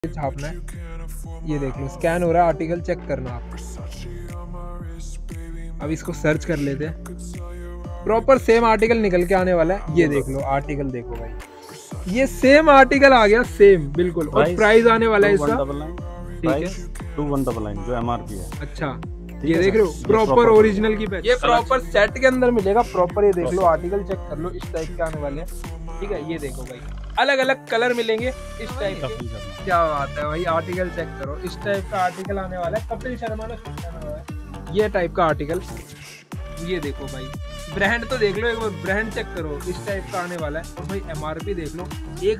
छापना है। ये देख लो स्कैन हो रहा है, आर्टिकल चेक करना आप। अब इसको सर्च कर लेते हैं, प्रॉपर सेम आर्टिकल निकल के आने वाला है। ये देख लो आर्टिकल, देखो भाई ये सेम आर्टिकल आ गया, सेम बिल्कुल। और प्राइस आने वाला है इसका, ठीक है 2199 जो MRP है। अच्छा ये देख रहे हो प्रॉपर ओरिजिनल की पैक, ये प्रॉपर सेट के अंदर मिलेगा प्रॉपर। ये देख लो आर्टिकल चेक कर लो, इस टाइप के आने वाले हैं, ठीक है। ये देखो भाई अलग अलग कलर मिलेंगे इस टाइप के, क्या बात है भाई। आर्टिकल चेक करो, इस टाइप का आर्टिकल आने वाला है। कपिल शर्मा ने शूट किया हुआ है ये टाइप का आर्टिकल। ये देखो भाई ब्रांड तो देख लो एक बार, ब्रांड चेक करो, इस टाइप का आने वाला है। और भाई MRP देख लो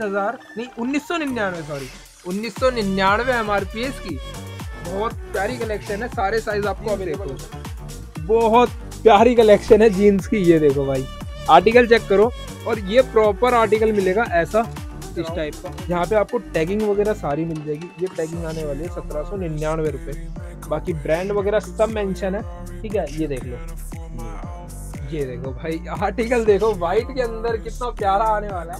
1999, सॉरी 1999 MRP है इसकी। बहुत प्यारी कलेक्शन है, सारे साइज आपको अवेलेबल हो, बहुत प्यारी कलेक्शन है जीन्स की। ये देखो भाई आर्टिकल चेक करो, और ये प्रॉपर आर्टिकल मिलेगा ऐसा इस टाइप का। यहाँ पे आपको टैगिंग वगैरह सारी मिल जाएगी। ये टैगिंग आने वाली है 1799 रुपये। बाकी ब्रांड वगैरह सब मेंशन है, ठीक है। ये देख लो, ये देखो भाई आर्टिकल देखो व्हाइट के अंदर कितना प्यारा आने वाला है।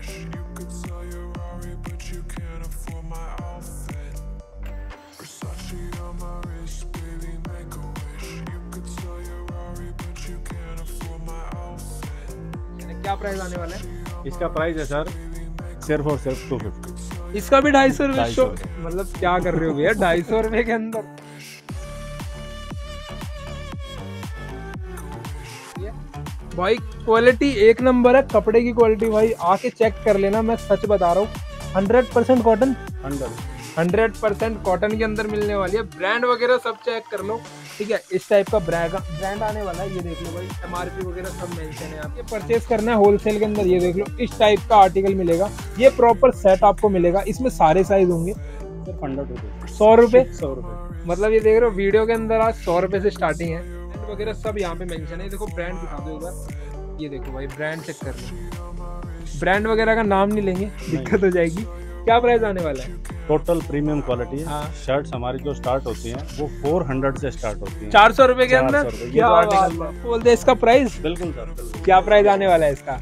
क्या प्राइस आने वाला है इसका? प्राइस है सर सिर्फ और सिर्फ 250। इसका भी 250 रुपये। मतलब क्या कर रहे हो भैया 250 रुपये के अंदर। भाई क्वालिटी एक नंबर है, कपड़े की क्वालिटी भाई आके चेक कर लेना, मैं सच बता रहा हूँ। 100% कॉटन, 100% कॉटन के अंदर मिलने वाली है। ब्रांड वगैरह सब चेक कर लो, ठीक है। इस टाइप का ब्रांड आने वाला है। ये देख लो भाई MRP वगैरह सब मेंशन है। आप ये परचेज करना है होलसेल के अंदर, ये देख लो इस टाइप का आर्टिकल मिलेगा। ये प्रॉपर सेट आपको मिलेगा, इसमें सारे साइज होंगे। सिर्फ 100 रुपये, 100 रुपये, 100 रुपये। मतलब ये देख रहे हो वीडियो के अंदर आज 100 रुपये से स्टार्टिंग है। ब्रांड वगैरह सब यहाँ पे मेंशन है। देखो ब्रांड दिखा दो एक बार, ये देखो भाई ब्रांड चेक कर लो। ब्रांड वगैरह का नाम नहीं लेंगे, दिक्कत हो जाएगी। क्या प्राइस आने वाला है? टोटल प्रीमियम क्वालिटी है। हाँ। शर्ट्स हमारी जो स्टार्ट होती हैं वो 400 से स्टार्ट होती हैं। 400 रुपए के अंदर क्या बोल दे इसका प्राइस? बिल्कुल सर। क्या प्राइस आने वाला है इसका?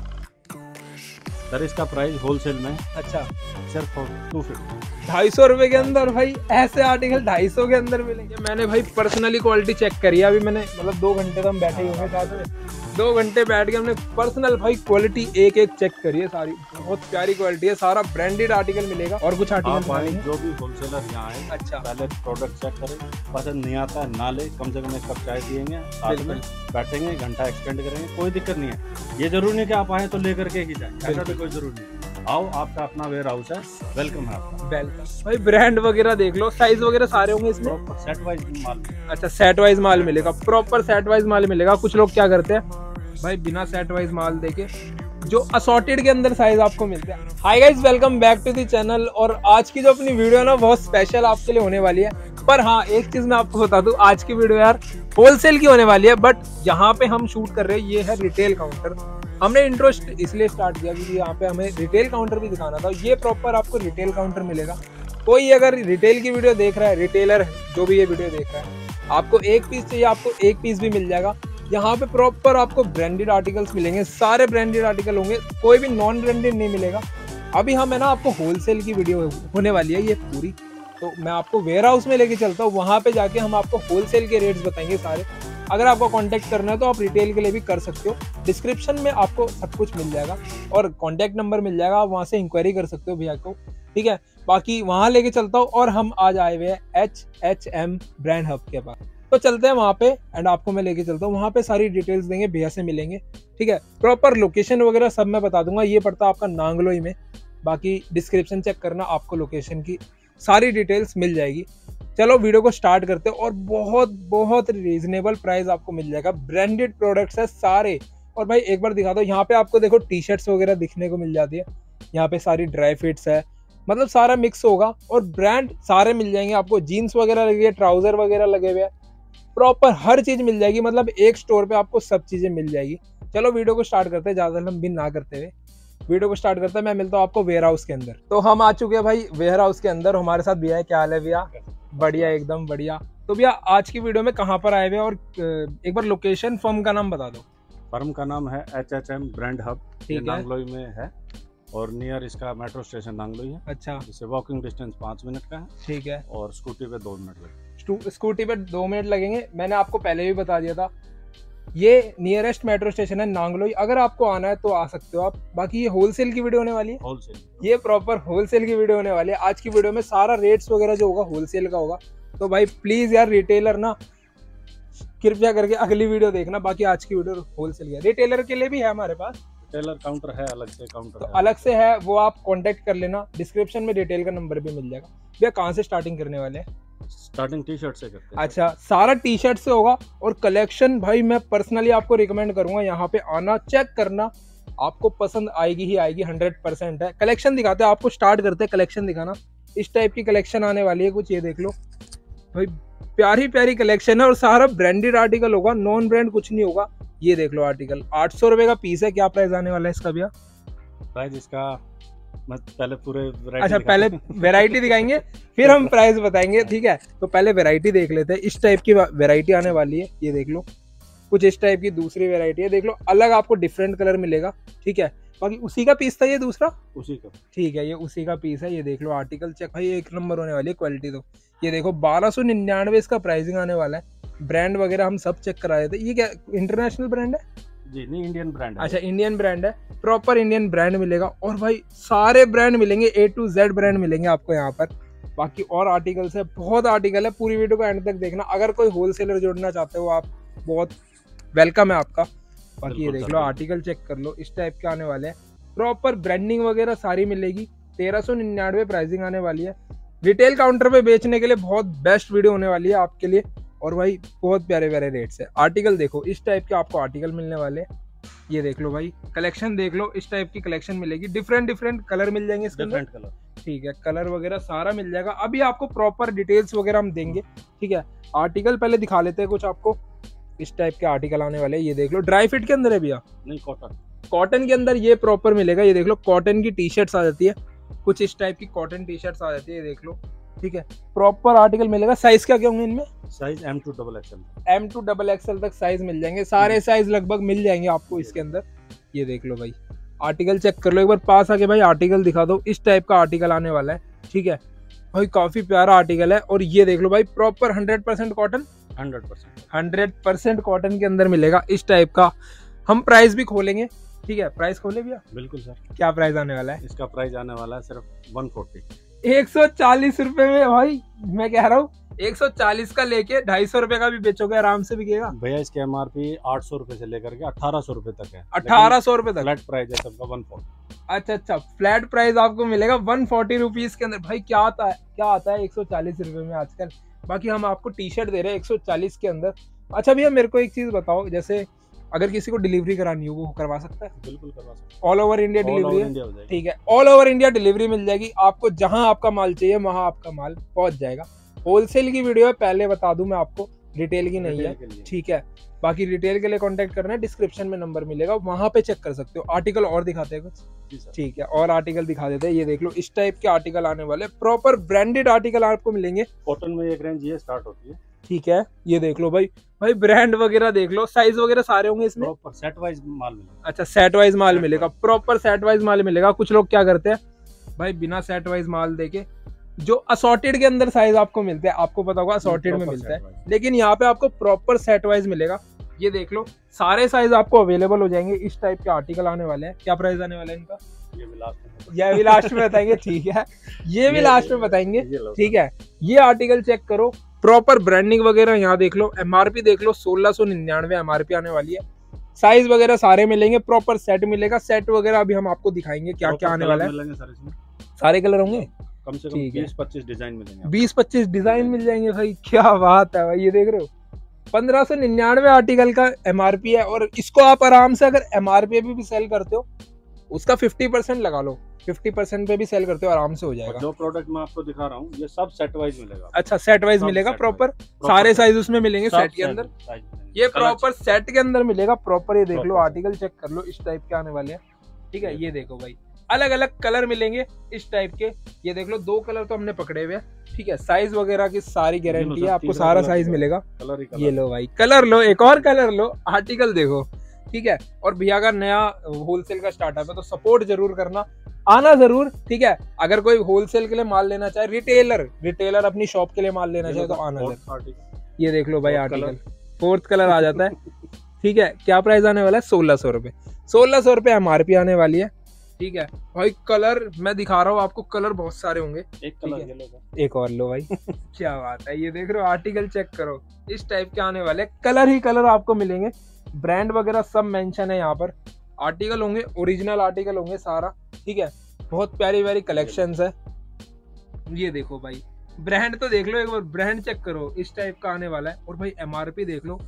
सर इसका प्राइस होलसेल में, अच्छा सिर्फ 250, 250 रुपए के अंदर। भाई ऐसे आर्टिकल 250 के अंदर मिलेंगे। मैंने भाई पर्सनली क्वालिटी चेक करी है। अभी मैंने मतलब 2 घंटे तो हम बैठे ही होंगे साथ में, 2 घंटे बैठ के हमने पर्सनल भाई क्वालिटी एक एक चेक करी है सारी। बहुत प्यारी क्वालिटी है, सारा ब्रांडेड आर्टिकल मिलेगा। और कुछ आर्टिकल जो भी होलसेलर यहाँ आए, अच्छा पहले प्रोडक्ट चेक करें, पसंद नहीं आता है ना ले, कम से कम एक कप चाय पियेंगे, साथ में बैठेंगे, घंटा एक्सपेंड करेंगे, कोई दिक्कत नहीं है। ये जरूरी नहीं कि आप आए तो लेकर के ही जाए, ऐसा तो कोई जरूरी नहीं। आओ, आपका अपना वेयर हाउस है, वेलकम है आपका। वेलकम भाई। ब्रांड वगैरह देख लो, साइज वगैरह सारे होंगे इसमें। सेट वाइज माल। अच्छा सेट वाइज माल मिलेगा, प्रॉपर सेट वाइज माल मिलेगा। कुछ लोग क्या करते हैं भाई बिना सेट वाइज माल देके जो असॉर्टेड के अंदर साइज आपको मिलते हैं। Hi guys, welcome back to the channel. और आज की जो अपनी वीडियो है ना बहुत स्पेशल आपके लिए होने वाली है। पर हाँ एक चीज मैं आपको बता दूं, आज की वीडियो यार होलसेल की होने वाली है। बट यहाँ पे हम शूट कर रहे हैं, ये है रिटेल काउंटर। हमने इंटरेस्ट इसलिए स्टार्ट किया क्योंकि यहाँ पे हमें रिटेल काउंटर भी दिखाना था। ये प्रॉपर आपको रिटेल काउंटर मिलेगा। कोई अगर रिटेल की वीडियो देख रहा है, रिटेलर जो भी ये वीडियो देख रहा है, आपको एक पीस चाहिए, आपको एक पीस भी मिल जाएगा। यहाँ पे प्रॉपर आपको ब्रांडेड आर्टिकल्स मिलेंगे, सारे ब्रांडेड आर्टिकल होंगे, कोई भी नॉन ब्रांडेड नहीं मिलेगा। अभी हम है ना आपको होलसेल की वीडियो होने वाली है ये पूरी, तो मैं आपको वेयर हाउस में लेके चलता हूँ। वहाँ पे जाके हम आपको होलसेल के रेट्स बताएंगे सारे। अगर आपको कांटेक्ट करना है तो आप रिटेल के लिए भी कर सकते हो, डिस्क्रिप्शन में आपको सब कुछ मिल जाएगा और कांटेक्ट नंबर मिल जाएगा, आप वहाँ से इंक्वायरी कर सकते हो भैया को, ठीक है। बाकी वहाँ लेके चलता हूँ। और हम आज आए हुए हैं HHM ब्रांड हब के पास, तो चलते हैं वहाँ पे एंड आपको मैं लेके चलता हूँ। वहाँ पे सारी डिटेल्स देंगे, भैया से मिलेंगे, ठीक है। प्रॉपर लोकेशन वगैरह सब मैं बता दूंगा। ये पड़ता है आपका नांगलोई में। बाकी डिस्क्रिप्शन चेक करना, आपको लोकेशन की सारी डिटेल्स मिल जाएगी। चलो वीडियो को स्टार्ट करते हैं। और बहुत बहुत रीजनेबल प्राइस आपको मिल जाएगा, ब्रांडेड प्रोडक्ट्स है सारे। और भाई एक बार दिखा दो, यहाँ पे आपको देखो टी शर्ट्स वगैरह दिखने को मिल जाती है। यहाँ पे सारी ड्राई फिट्स है, मतलब सारा मिक्स होगा। और ब्रांड सारे मिल जाएंगे आपको, जीन्स वगैरह लगी है, ट्राउजर वगैरह लगे हुए हैं, प्रॉपर हर चीज मिल जाएगी। मतलब एक स्टोर पे आपको सब चीजें मिल जाएगी। चलो वीडियो को स्टार्ट करते हैं, ज्यादा लंबी ना करते हुए वीडियो को स्टार्ट करते हैं। मैं मिलता हूँ आपको वेयर हाउस के अंदर। तो हम आ चुके हैं भाई वेयर हाउस के अंदर। हमारे साथ भैया है। क्या हाल है भैया? बढ़िया, एकदम बढ़िया। तो भैया आज की वीडियो में कहाँ पर आए हुए और एक बार लोकेशन फर्म का नाम बता दो। फर्म का नाम है HHM ब्रांड हब, ठीक है, नांगलोई में है। और नियर इसका मेट्रो स्टेशन नांगलोई है। अच्छा, जिससे वॉकिंग डिस्टेंस 5 मिनट का है। ठीक है। और स्कूटी पे 2 मिनट लगेंगे। स्कूटी पे 2 मिनट लगेंगे, मैंने आपको पहले भी बता दिया था। ये नियरेस्ट मेट्रो स्टेशन है नांगलोई, अगर आपको आना है तो आ सकते हो आप। बाकी ये होलसेल की वीडियो होने वाली है, होलसेल, ये प्रॉपर होलसेल की वीडियो होने वाली है। आज की वीडियो में सारा रेट्स वगैरह जो होगा होलसेल का होगा। तो भाई प्लीज यार रिटेलर ना कृपया करके अगली वीडियो देखना। बाकी आज की वीडियो होलसेल की है, रिटेलर के लिए भी है हमारे पास, टेलर काउंटर है, अलग से काउंटर तो है, अलग से है, वो आप कांटेक्ट कर लेना। डिस्क्रिप्शन में डिटेल का नंबर भी मिल जाएगा। भैया कहाँ से स्टार्टिंग करने वाले हैं? स्टार्टिंग टी शर्ट से करते हैं। अच्छा, सारा टी शर्ट से होगा। और कलेक्शन भाई मैं पर्सनली आपको रिकमेंड करूंगा यहाँ पे आना, चेक करना, आपको पसंद आएगी ही आएगी, 100% है। कलेक्शन दिखाते हैं आपको, स्टार्ट करते हैं कलेक्शन दिखाना। इस टाइप की कलेक्शन आने वाली है कुछ, ये देख लो भाई, प्यारी प्यारी कलेक्शन है और सारा ब्रांडेड आर्टिकल होगा, नॉन ब्रांड कुछ नहीं होगा। ये देख लो आर्टिकल 800 रुपए का पीस है। क्या प्राइस आने वाला है इसका भैया? प्राइस इसका मैं पहले पूरे अच्छा, पहले वैरायटी दिखाएंगे फिर हम प्राइस बताएंगे, ठीक है? तो पहले वैरायटी देख लेते हैं। इस टाइप की वैरायटी आने वाली है, ये देख लो। कुछ इस टाइप की दूसरी वैरायटी है, देख लो, अलग आपको डिफरेंट कलर मिलेगा, ठीक है? बाकी उसी का पीस था ये दूसरा, उसी का, ठीक है, ये उसी का पीस है। ये देख लो आर्टिकल चेक भाई, एक नंबर होने वाली है क्वालिटी। तो ये देखो 1299 इसका प्राइसिंग आने वाला है। ब्रांड वगैरह हम सब चेक करा रहे थे। ये क्या इंटरनेशनल ब्रांड है? जी नहीं, इंडियन ब्रांड है। अच्छा, इंडियन ब्रांड है, प्रॉपर इंडियन ब्रांड मिलेगा। और भाई सारे ब्रांड मिलेंगे, A to Z ब्रांड मिलेंगे आपको यहाँ पर। बाकी और आर्टिकल्स है, बहुत आर्टिकल है, पूरी वीडियो को एंड तक देखना। अगर कोई होलसेलर जोड़ना चाहते हो आप, बहुत वेलकम है आपका। बाकी ये देख लो आर्टिकल चेक कर लो, इस टाइप के आने वाले हैं, प्रॉपर ब्रांडिंग वगैरह सारी मिलेगी। 1399 प्राइसिंग आने वाली है। रिटेल काउंटर पे बेचने के लिए बहुत बेस्ट वीडियो होने वाली है आपके लिए। और भाई बहुत प्यारे प्यारे रेट्स है। आर्टिकल देखो, इस टाइप के आपको आर्टिकल मिलने वाले हैं। ये देख लो भाई, कलेक्शन देख लो, इस टाइप की कलेक्शन मिलेगी। डिफरेंट डिफरेंट कलर मिल जाएंगे इसके अंदर, कलर, ठीक है? कलर वगैरह सारा मिल जाएगा। अभी आपको प्रॉपर डिटेल्स वगैरह हम देंगे, ठीक है? आर्टिकल पहले दिखा लेते हैं कुछ आपको। इस टाइप के आर्टिकल आने वाले हैं, ये देख लो। ड्राई फिट के अंदर है भैया? नहीं, कॉटन, कॉटन के अंदर ये प्रॉपर मिलेगा। ये देख लो, कॉटन की टी शर्ट्स आ जाती है, कुछ इस टाइप की कॉटन टी शर्ट्स आ जाती है, ये देख लो, ठीक है? प्रॉपर आर्टिकल मिलेगा। साइज क्या क्या होंगे इनमें? Size M to XXL, M to XXL तक साइज मिल जाएंगे, सारे साइज लगभग मिल जाएंगे आपको इसके अंदर। ये देख लो भाई, आर्टिकल चेक कर लो एक बार, पास आके भाई आर्टिकल दिखा दो। इस टाइप का आर्टिकल आने वाला है, ठीक है भाई? काफी प्यारा आर्टिकल है। और ये देख लो भाई, प्रॉपर 100% कॉटन, 100% कॉटन के अंदर मिलेगा इस टाइप का। हम प्राइस भी खोलेंगे, ठीक है? प्राइस खोले भैया? बिल्कुल सर। क्या प्राइस आने वाला है? इसका प्राइस आने वाला है सिर्फ 140, 140 रुपए में भाई। मैं कह रहा हूँ 140 का लेके 250 रुपए का भी बेचोगे, आराम से बिकेगा भैया। इसके MRP 800 रुपए से लेकर के 1800 रुपए तक है। 1800 रुपए तक फ्लैट प्राइस है सबका 140। अच्छा, फ्लैट प्राइस आपको मिलेगा 140 रुपीज के अंदर। भाई क्या आता है 140 रुपए में आजकल। बाकी हम आपको टी शर्ट दे रहे हैं 140 के अंदर। अच्छा भैया, मेरे को एक चीज बताओ, जैसे अगर किसी को डिलीवरी करानी हो, वो करवा सकता है? बिल्कुल करवा सकता है, ऑल ओवर इंडिया डिलीवरी है, है, ठीक है? ऑल ओवर इंडिया डिलीवरी मिल जाएगी आपको। जहां आपका माल चाहिए वहां आपका माल पहुंच जाएगा। होलसेल की वीडियो है, पहले बता दूं मैं आपको, रिटेल की नहीं है, ठीक है? बाकी रिटेल के लिए कांटेक्ट करना है, डिस्क्रिप्शन में नंबर मिलेगा, वहां पे चेक कर सकते हो। आर्टिकल और दिखाते हैं कुछ, ठीक है? और आर्टिकल दिखा देते हैं। ये देख लो, इस टाइप के आर्टिकल आने वाले, प्रॉपर ब्रांडेड आर्टिकल आपको मिलेंगे। कॉटन में एक रेंज ये स्टार्ट होती है, ठीक है? ये देख लो भाई, ब्रांड वगैरह देख लो, साइज वगैरह सारे होंगे इसमें। प्रॉपर सेट वाइज माल मिलेगा। अच्छा, सेट वाइज माल मिलेगा, प्रॉपर सेट वाइज माल मिलेगा। कुछ लोग क्या करते हैं भाई, बिना सेट वाइज माल देके जो असॉर्टेड के अंदर साइज आपको मिलते हैं, आपको पता होगा असॉर्टेड में मिलता है, लेकिन यहाँ पे आपको प्रॉपर सेट वाइज मिलेगा। ये देख लो, सारे साइज आपको अवेलेबल हो जाएंगे। इस टाइप के आर्टिकल आने वाले हैं। क्या प्राइस आने वाला है इनका? ये भी लास्ट में बताएंगे, ठीक है? ये भी लास्ट में बताएंगे, ठीक है? ये आर्टिकल चेक करो, प्रॉपर ब्रांडिंग वगैरह यहाँ देख लो। MRP देख लो, 1699 MRP आने वाली है। साइज वगैरह सारे मिलेंगे, प्रॉपर सेट मिलेगा। सेट वगैरह अभी हम आपको दिखाएंगे क्या क्या आने वाला है। सारे कलर होंगे, कम से कम 20-25 डिजाइन मिलेंगे, 20-25 डिजाइन मिल जाएंगे भाई। क्या बात है भाई, ये देख रहे हो, 1599 आर्टिकल का MRP है। और इसको आप आराम से अगर MRP पे भी सेल करते हो, उसका 50% लगा लो, 50% पे भी सेल करते हो, आराम से हो जाएगा। जो प्रोडक्ट मैं आपको दिखा रहा हूँ ये सब सेट वाइज मिलेगा। अच्छा, सेट वाइज मिलेगा, प्रॉपर सारे साइज उसमें मिलेंगे सेट के अंदर। ये प्रॉपर सेट के अंदर मिलेगा प्रॉपर। ये देख लो, आर्टिकल चेक कर लो, इस टाइप के आने वाले हैं, ठीक है? ये देखो भाई, अलग अलग कलर मिलेंगे इस टाइप के। ये देख लो, 2 कलर तो हमने पकड़े हुए हैं, ठीक है? साइज वगैरह की सारी गारंटी है, आपको सारा साइज मिलेगा। ये लो भाई, कलर लो, एक और कलर लो, आर्टिकल देखो, ठीक है? और भैया का नया होलसेल का स्टार्टअप है, तो सपोर्ट जरूर करना। आना जरूर, ठीक है। अगर कोई होलसेल के लिए माल लेना चाहे, रिटेलर अपनी शॉप के लिए माल लेना चाहे तो आना जरूर। ये देख लो भाई आर्टिकल, 4th कलर आ जाता है, ठीक है। क्या प्राइस आने वाला है? 1600 रुपए, 1600 रुपए MRP आने वाली है, ठीक है भाई। कलर मैं दिखा रहा हूँ आपको, कलर बहुत सारे होंगे, एक कलर येलो का, एक और लो भाई। क्या बात है, ये देख रहे हो आर्टिकल चेक करो, इस टाइप के आने वाले कलर ही कलर आपको मिलेंगे। ब्रांड वगैरह सब मेंशन है यहाँ पर, आर्टिकल होंगे, ओरिजिनल आर्टिकल होंगे सारा, ठीक है। बहुत प्यारी प्यारी कलेक्शंस है। ये देखो भाई, ब्रांड तो देख लो एक बार, ब्रांड चेक करो, इस टाइप का आने वाला है। और भाई MRP देख लो,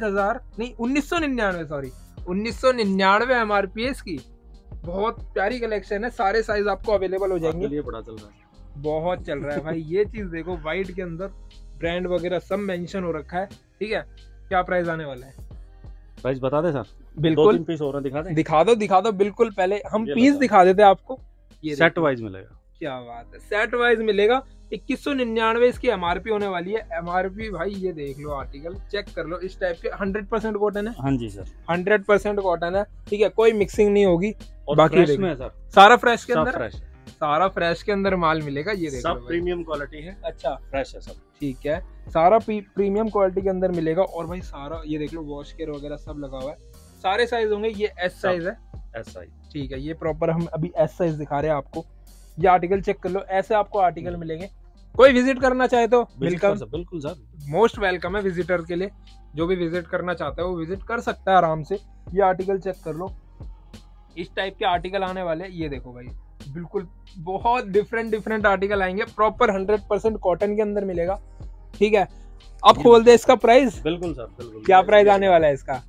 1999, सॉरी 1999 MRP है इसकी। बहुत प्यारी कलेक्शन है, सारे साइज आपको अवेलेबल हो जाएंगे। ये बड़ा चल रहा है, बहुत चल रहा है भाई। ये चीज देखो, व्हाइट के अंदर ब्रांड वगैरह सब मेंशन हो रखा है, ठीक है। क्या प्राइस आने वाला है? प्राइस बता दे सर। बिल्कुल, 2-3 पीस और हैं, दिखा दें? दिखा दो बिल्कुल। पहले हम पीस दिखा देते आपको। ये सेट वाइज मिलेगा। क्या बात है, सेट वाइज मिलेगा। 2199 इसकी MRP होने वाली है। MRP भाई ये देख लो, आर्टिकल चेक कर लो, इस टाइप के 100% कॉटन है। हाँ जी सर, 100% कॉटन है, ठीक है। कोई मिक्सिंग नहीं होगी। और बाकी फ्रेश में है सर, सारा फ्रेश के सब अंदर, फ्रेश है, सारा फ्रेश के अंदर माल मिलेगा। ये देखो सब प्रीमियम क्वालिटी है। अच्छा, फ्रेश है सब, ठीक है। सारा प्रीमियम क्वालिटी के अंदर मिलेगा। और भाई सारा ये देख लो, वॉश केयर वगैरह सब लगा हुआ है। सारे साइज होंगे। ये S साइज है, S साइज, ठीक है। ये प्रॉपर हम अभी S साइज दिखा रहे हैं आपको। ये आर्टिकल चेक कर लो, ऐसे आपको आर्टिकल मिलेंगे। कोई विजिट करना चाहे तो वेलकम, बिल्कुल सर, मोस्ट वेलकम है विजिटर के लिए। जो भी विजिट करना चाहता है वो विजिट कर सकता है आराम से। ये आर्टिकल चेक कर लो, इस टाइप के आर्टिकल आने वाले। ये देखो भाई, बिल्कुल बहुत डिफरेंट आर्टिकल आएंगे। प्रॉपर 100% कॉटन के अंदर मिलेगा, ठीक है। अब खोल दे इसका प्राइस। बिल्कुल सर, बिल्कुल। क्या प्राइस आने वाला है इसका?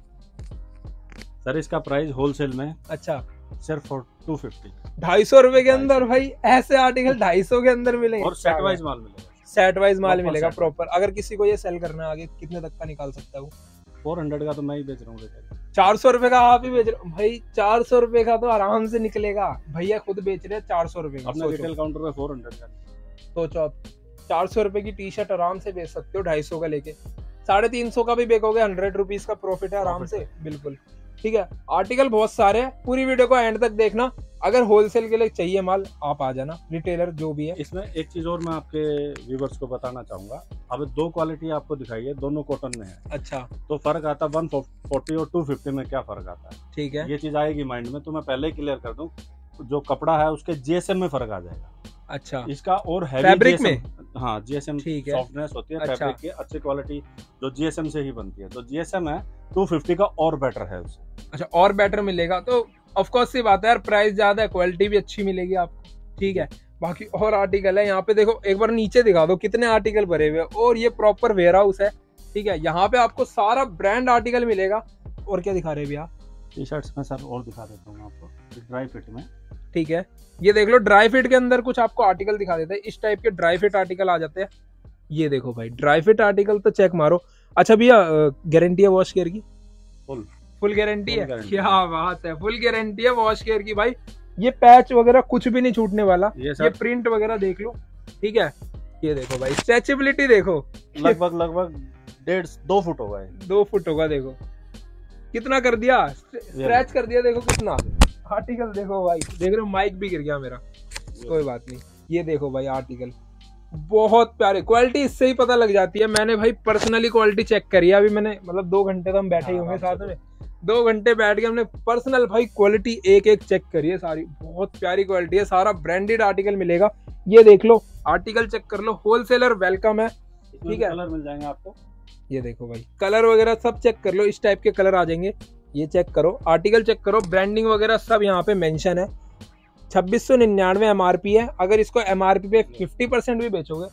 सर इसका प्राइस होलसेल में अच्छा, सिर्फ 250, 250 रुपए के अंदर। भाई ऐसे आर्टिकल 250 के अंदर मिलेंगे। और सेट वाइज माल मिलेगा, सेट वाइज माल मिलेगा प्रॉपर। अगर किसी को ये सेल करना है आगे, कितने तक का निकाल सकता है वो? 400 का तो मैं ही बेच रहा हूँ, 400 रुपए का आप ही बेच रहे हो भाई। 400 रुपए का तो आराम से निकलेगा, भैया खुद बेच रहे हैं 400 रुपए का। अपने रिटेल काउंटर पे 400 का। सोचो आप, 400 रुपए की टी शर्ट आराम से बेच सकते हो 250 का लेके। 350 का भी बेचोगे, 100 रुपीज का प्रॉफिट है आराम से, बिल्कुल, ठीक है। आर्टिकल बहुत सारे हैं, पूरी वीडियो को एंड तक देखना। अगर होलसेल के लिए चाहिए माल, आप आ जाना, रिटेलर जो भी है। इसमें एक चीज और मैं आपके व्यूवर्स को बताना चाहूंगा। अब 2 क्वालिटी आपको दिखाई है, दोनों कॉटन में है। अच्छा, तो फर्क आता है 140 और 250 में, क्या फर्क आता है, ठीक है। ये चीज आएगी माइंड में, तो मैं पहले ही क्लियर कर दूं। जो कपड़ा है उसके GSM में फर्क आ जाएगा। अच्छा, इसका और हैवी फैब्रिक में, हाँ GSM सॉफ्टनेस होती है, अच्छा। फैब्रिक की अच्छी क्वालिटी जो GSM से ही बनती है। तो GSM है 250 का, और बेटर है उससे। अच्छा, और बेटर मिलेगा तो ऑफ कोर्स सी बात है यार, प्राइस ज्यादा है, क्वालिटी भी अच्छी मिलेगी आपको, ठीक है। बाकी और आर्टिकल है यहाँ पे, देखो एक बार नीचे दिखा दो कितने आर्टिकल भरे हुए हैं। और ये प्रॉपर वेयर हाउस है, ठीक है। यहाँ पे आपको सारा ब्रांड आर्टिकल मिलेगा। और क्या दिखा रहे हैं भैया? टी शर्ट्स में सर और दिखा देता हूँ आपको, ड्राई फिट में, ठीक है। ये देख लो, ड्राई फिट के अंदर कुछ आपको आर्टिकल दिखा देते हैं। इस टाइप के ड्राई फिट आर्टिकल आ जाते हैं। ये देखो भाई, ड्राई फिट आर्टिकल तो चेक मारो। अच्छा भैया, गारंटी है वॉश केयर की? फुल गारंटी है। क्या बात है, फुल गारंटी है वॉश केयर की भाई। ये पैच वगैरह कुछ भी नहीं छूटने वाला। ये प्रिंट वगैरह देख लो, ठीक है। ये देखो भाई, स्ट्रेचेबिलिटी देखो, लगभग 1.5-2 फुट होगा, 2 फुट होगा। देखो कितना कर दिया, स्क्रैच कर दिया, देखो कितना। आर्टिकल देखो भाई, देख रहे हो माइक भी गिर गया मेरा, कोई बात नहीं। ये देखो भाई आर्टिकल, बहुत प्यारे। क्वालिटी इससे ही पता लग जाती है। मैंने भाई पर्सनली क्वालिटी चेक करी है। अभी मैंने मतलब 2 घंटे तो हम बैठे ही होंगे साथ में, 2 घंटे बैठ के हमने पर्सनल भाई क्वालिटी एक चेक करी है सारी। बहुत प्यारी क्वालिटी है, सारा ब्रांडेड आर्टिकल मिलेगा। ये देख लो, आर्टिकल चेक कर लो, होलसेलर वेलकम है, ठीक है। कलर मिल जाएंगे आपको। ये देखो भाई, कलर वगैरह सब चेक कर लो, इस टाइप के कलर आ जाएंगे। ये चेक करो, आर्टिकल चेक करो, ब्रांडिंग वगैरह सब यहाँ पे मेंशन है। 2699 MRP है। अगर इसको MRP पे 50% भी बेचोगे,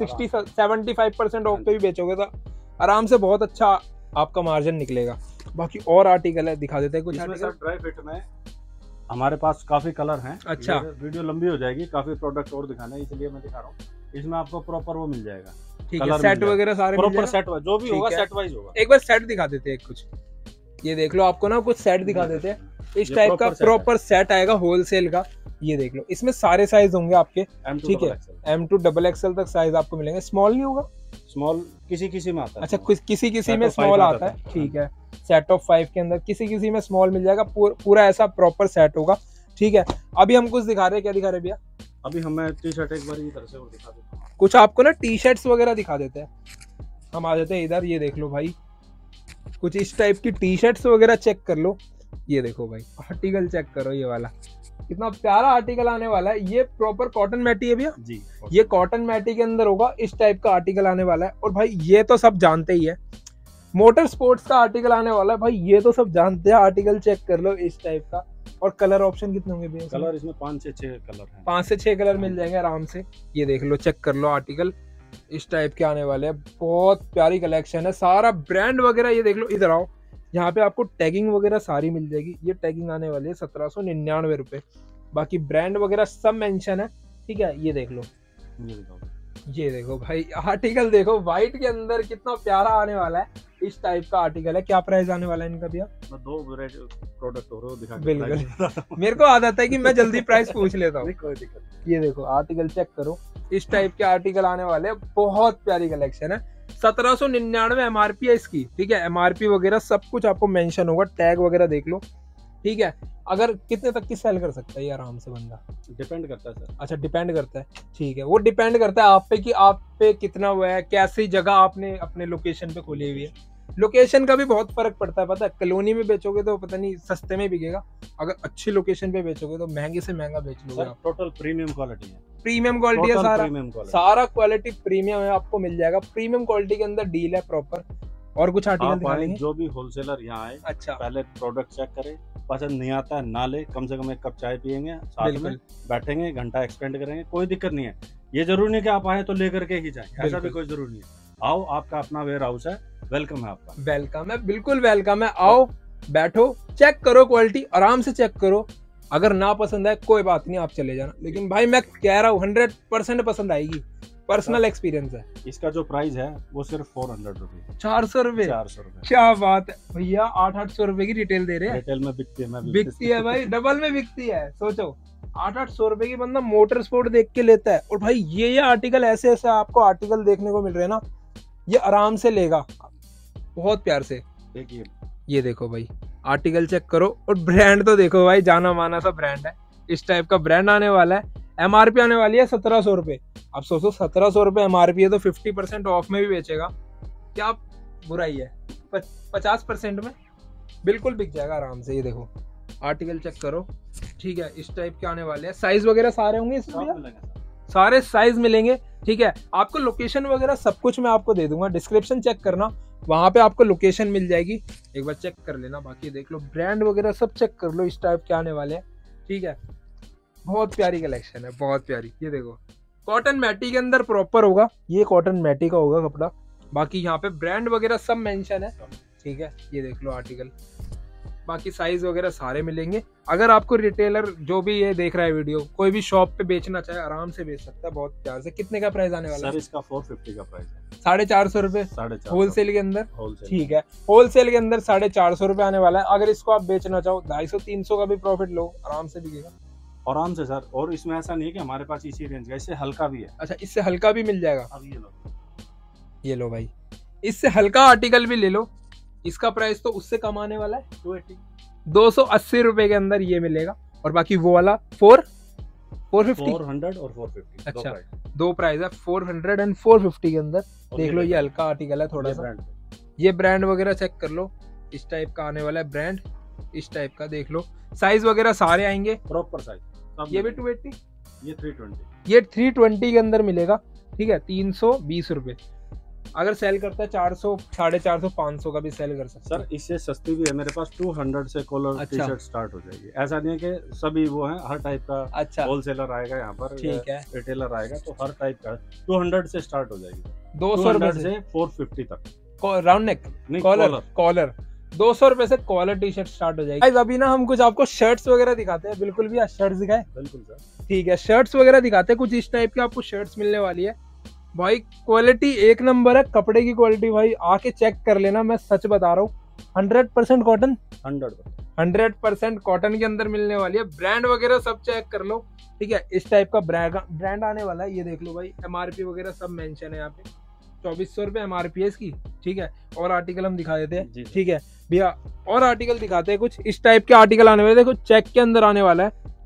60-75% ऑफ पे भी बेचोगे, तो आराम से बहुत अच्छा आपका मार्जिन निकलेगा। बाकी और आर्टिकल है, दिखा देते हैं कुछ आर्टिकल। ड्राई फिट में हमारे पास काफी कलर हैं। अच्छा, वीडियो लंबी हो जाएगी, काफी प्रोडक्ट और दिखाना है, इसलिए मैं दिखा रहा हूँ। इसमें आपको प्रॉपर वो मिल जाएगा, ठीक है। सेट वगैरह सारे प्रॉपर सेट जो भी होगा सेट वाइज होगा। एक बार सेट दिखा देते हैं कुछ। ये देख लो, आपको ना कुछ सेट दिखा देते हैं। इस टाइप का प्रॉपर सेट आएगा होलसेल का। ये देख लो, इसमें सारे साइज होंगे आपके, ठीक है। M2 XXL तक साइज आपको मिलेंगे। स्मॉल नहीं होगा? स्मॉल किसी में आता है। अच्छा, किसी में स्मॉल आता है, ठीक है। सेट ऑफ 5 के अंदर किसी में स्मॉल मिल जाएगा। पूरा ऐसा प्रॉपर सेट होगा। ठीक है, अभी हम कुछ दिखा रहे हैं, क्या दिखा रहे हैं भैया? अभी हमें टी शर्ट एक बार इधर से और दिखा देता हूँ। कुछ आपको ना टी शर्ट्स वगैरह दिखा देते हैं। हम आ जाते हैं इधर, ये देख लो भाई, कुछ इस टाइप की टी शर्ट्स वगैरह चेक कर लो। ये देखो भाई, आर्टिकल चेक करो, ये वाला कितना प्यारा आर्टिकल आने वाला है। ये प्रॉपर कॉटन मैटी है भैया जी, ये कॉटन मैटी के अंदर होगा, इस टाइप का आर्टिकल आने वाला है। और भाई ये तो सब जानते ही है, मोटर स्पोर्ट्स का आर्टिकल आने वाला है भाई, ये तो सब जानते हैं। आर्टिकल चेक कर लो इस टाइप का। और कलर ऑप्शन कितने होंगे भैया? कलर इसमें 5 से 6 कलर हैं। 5 से 6 कलर मिल जाएंगे आराम से। ये देख लो, चेक कर लो, आर्टिकल इस टाइप के आने वाले हैं। बहुत प्यारी कलेक्शन है, सारा ब्रांड वगैरह। ये देख लो, इधर आओ, यहाँ पे आपको टैगिंग वगैरह सारी मिल जाएगी। ये टैगिंग आने वाली है 1799 रुपए। बाकी ब्रांड वगैरह सब मेंशन है, ठीक है। ये देख लो, ये देखो भाई, आर्टिकल देखो, व्हाइट के अंदर कितना प्यारा आने वाला है। इस टाइप का आर्टिकल है। क्या प्राइस आने वाला है इनका भैया? 2 प्रोडक्ट हो रहे हो, दिखा बिल्कुल मेरे को आदत है कि मैं जल्दी प्राइस पूछ लेता हूँ। कोई दिक्कत। ये देखो, आर्टिकल चेक करो, इस टाइप के आर्टिकल आने वाले हैं। बहुत प्यारी कलेक्शन है। 1799 एमआरपी है इसकी, ठीक है। एमआरपी वगैरह सब कुछ आपको मेंशन होगा, टैग वगैरह देख लो, ठीक है। अगर कितने तक की सेल कर सकता है ये आराम से बंदा? डिपेंड करता है सर। अच्छा, डिपेंड करता है, ठीक है। वो डिपेंड करता है आप पे कि आप पे कितना हुआ है, कैसी जगह आपने अपने लोकेशन पे खोली हुई है। लोकेशन का भी बहुत फर्क पड़ता है, पता है। कॉलोनी में बेचोगे तो पता नहीं सस्ते में बिकेगा, अगर अच्छी लोकेशन पे बेचोगे तो महंगे से महंगा बेच लोगे आप। टोटल प्रीमियम क्वालिटी है, प्रीमियम क्वालिटी है, सारा क्वालिटी प्रीमियम है, आपको मिल जाएगा। प्रीमियम क्वालिटी के अंदर डील है प्रॉपर। और कुछ आर्टिकल दिखा देंगे। जो भी होलसेलर यहाँ आए, अच्छा, पहले प्रोडक्ट चेक करे, पसंद नहीं आता है ना ले, कम से कम एक कप चाय पियेंगे, साथ में बैठेंगे, घंटा एक्सपेंड करेंगे, कोई दिक्कत नहीं है। ये जरूरी नहीं कि आप आए तो लेकर के ही जाए, ऐसा भी कोई जरूरी नहीं है। आओ, आपका अपना वेयर हाउस है, वेलकम है आपका। वेलकम है, बिल्कुल वेलकम है। आओ, बैठो, चेक करो, क्वालिटी आराम से चेक करो। अगर ना पसंद है कोई बात नहीं, आप चले जाना। लेकिन भाई मैं कह रहा हूँ 100% पसंद आएगी, पर्सनल एक्सपीरियंस है। इसका जो प्राइस है वो सिर्फ 400 रुपए, 400 रुपए। 400 रुपए, क्या बात है भैया, 800 रुपए की रिटेल दे रहे हैं। रिटेल में बिकती है, बिकती है भाई, डबल में बिकती है। सोचो, 800 रुपए की बंदा मोटर स्पोर्ट देख के लेता है। और भाई ये आर्टिकल ऐसे ऐसे आपको आर्टिकल देखने को मिल रहे हैं ना, ये आराम से लेगा बहुत प्यार से। देखिए, ये देखो भाई, आर्टिकल चेक करो। और ब्रांड तो देखो भाई, जाना माना सा ब्रांड है। इस टाइप का ब्रांड आने वाला है। एमआरपी आने वाली है 1700 रुपए। आप सोचो, 1700 रुपए एमआरपी है तो 50% ऑफ में भी बेचेगा, क्या बुराई है? 50% में बिल्कुल बिक जाएगा आराम से। ये देखो, आर्टिकल चेक करो, ठीक है। इस टाइप के आने वाले हैं। साइज वगैरह सारे होंगे इसमें, सारे साइज मिलेंगे, ठीक है। आपको लोकेशन वगैरह सब कुछ मैं आपको दे दूंगा, डिस्क्रिप्शन चेक करना, वहां पे आपको लोकेशन मिल जाएगी, एक बार चेक कर लेना। बाकी देख लो, ब्रांड वगैरह सब चेक कर लो, इस टाइप के आने वाले हैं, ठीक है। बहुत प्यारी कलेक्शन है, बहुत प्यारी। ये देखो, कॉटन मैटी के अंदर प्रॉपर होगा, ये कॉटन मैटी का होगा कपड़ा। बाकी यहाँ पे ब्रांड वगैरह सब मेंशन है, ठीक है। ये देख लो आर्टिकल, बाकी साइज वगैरह सारे मिलेंगे। अगर आपको रिटेलर जो भी ये देख रहा है वीडियो, कोई भी शॉप पे बेचना चाहे आराम से बेच सकता है बहुत प्यार से। कितने का प्राइस आने वाला है? सर इसका 450 का प्राइस है। 450 रुपए 450 होलसेल के अंदर, होलसेल, ठीक है। होलसेल के अंदर 450 रुपए आने वाला है। अगर इसको आप बेचना चाहो 250-300 का भी प्रॉफिट लो, आराम से बिकेगा आराम से सर। और इसमें ऐसा नहीं है कि हमारे पास इसी रेंज का, इससे हल्का भी है। अच्छा, इससे हल्का भी मिल जाएगा। अब ये लो भाई, इससे हल्का आर्टिकल भी ले लो। इसका प्राइस तो उससे कम आने वाला है, 280 रुपए के अंदर ये मिलेगा। और बाकी वो वाला 450 और 450। अच्छा, दो प्राइस है, 400 एंड 450 के अंदर। देख लो, ये हल्का आर्टिकल है थोड़ा सा। ये ब्रांड वगैरह चेक कर लो, इस टाइप का आने वाला है ब्रांड, इस टाइप का। देख लो, साइज वगैरह सारे आएंगे प्रॉपर साइज। ये भी 280, ये 320, ये 320 के अंदर मिलेगा, ठीक है। 320 रुपए। अगर सेल करता है 400, 450, 500 का भी सेल कर सकता है। सर इससे सस्ती भी है मेरे पास, 200 से कॉलर टी शर्ट स्टार्ट हो जाएगी। ऐसा नहीं है कि सभी वो है, हर टाइप का। अच्छा, होलसेलर आएगा यहाँ पर, ठीक है, रिटेलर आएगा तो हर टाइप का 200 से स्टार्ट हो जाएगी, 200 रुपए से 450 तक। राउंड नेक कॉलर 200 रुपए से कॉलर टी शर्ट स्टार्ट हो जाएगी। अभी ना हम कुछ आपको शर्ट्स वगैरह दिखाते हैं। बिल्कुल भी शर्ट्स दिखाए? बिल्कुल सर, ठीक है। शर्ट्स वगैरह दिखाते हैं, कुछ इस टाइप की आपको शर्ट्स मिलने वाली है भाई। क्वालिटी एक नंबर है, कपड़े की क्वालिटी भाई आके चेक कर लेना, मैं सच बता रहा हूँ। 100% कॉटन, 100% कॉटन के अंदर मिलने वाली है। ब्रांड वगैरह सब चेक कर लो, ठीक है। इस टाइप का ब्रांड आने वाला है। ये देख लो भाई, एमआरपी वगैरह सब मेंशन है यहाँ पे। 2400 रुपए एमआरपी है इसकी, ठीक है। और आर्टिकल हम दिखा देते हैं, ठीक है भैया। और आर्टिकल दिखाते हैं, कुछ इस टाइप के आर्टिकल आने वाले। देखो, चेक के अंदर आने वाला है,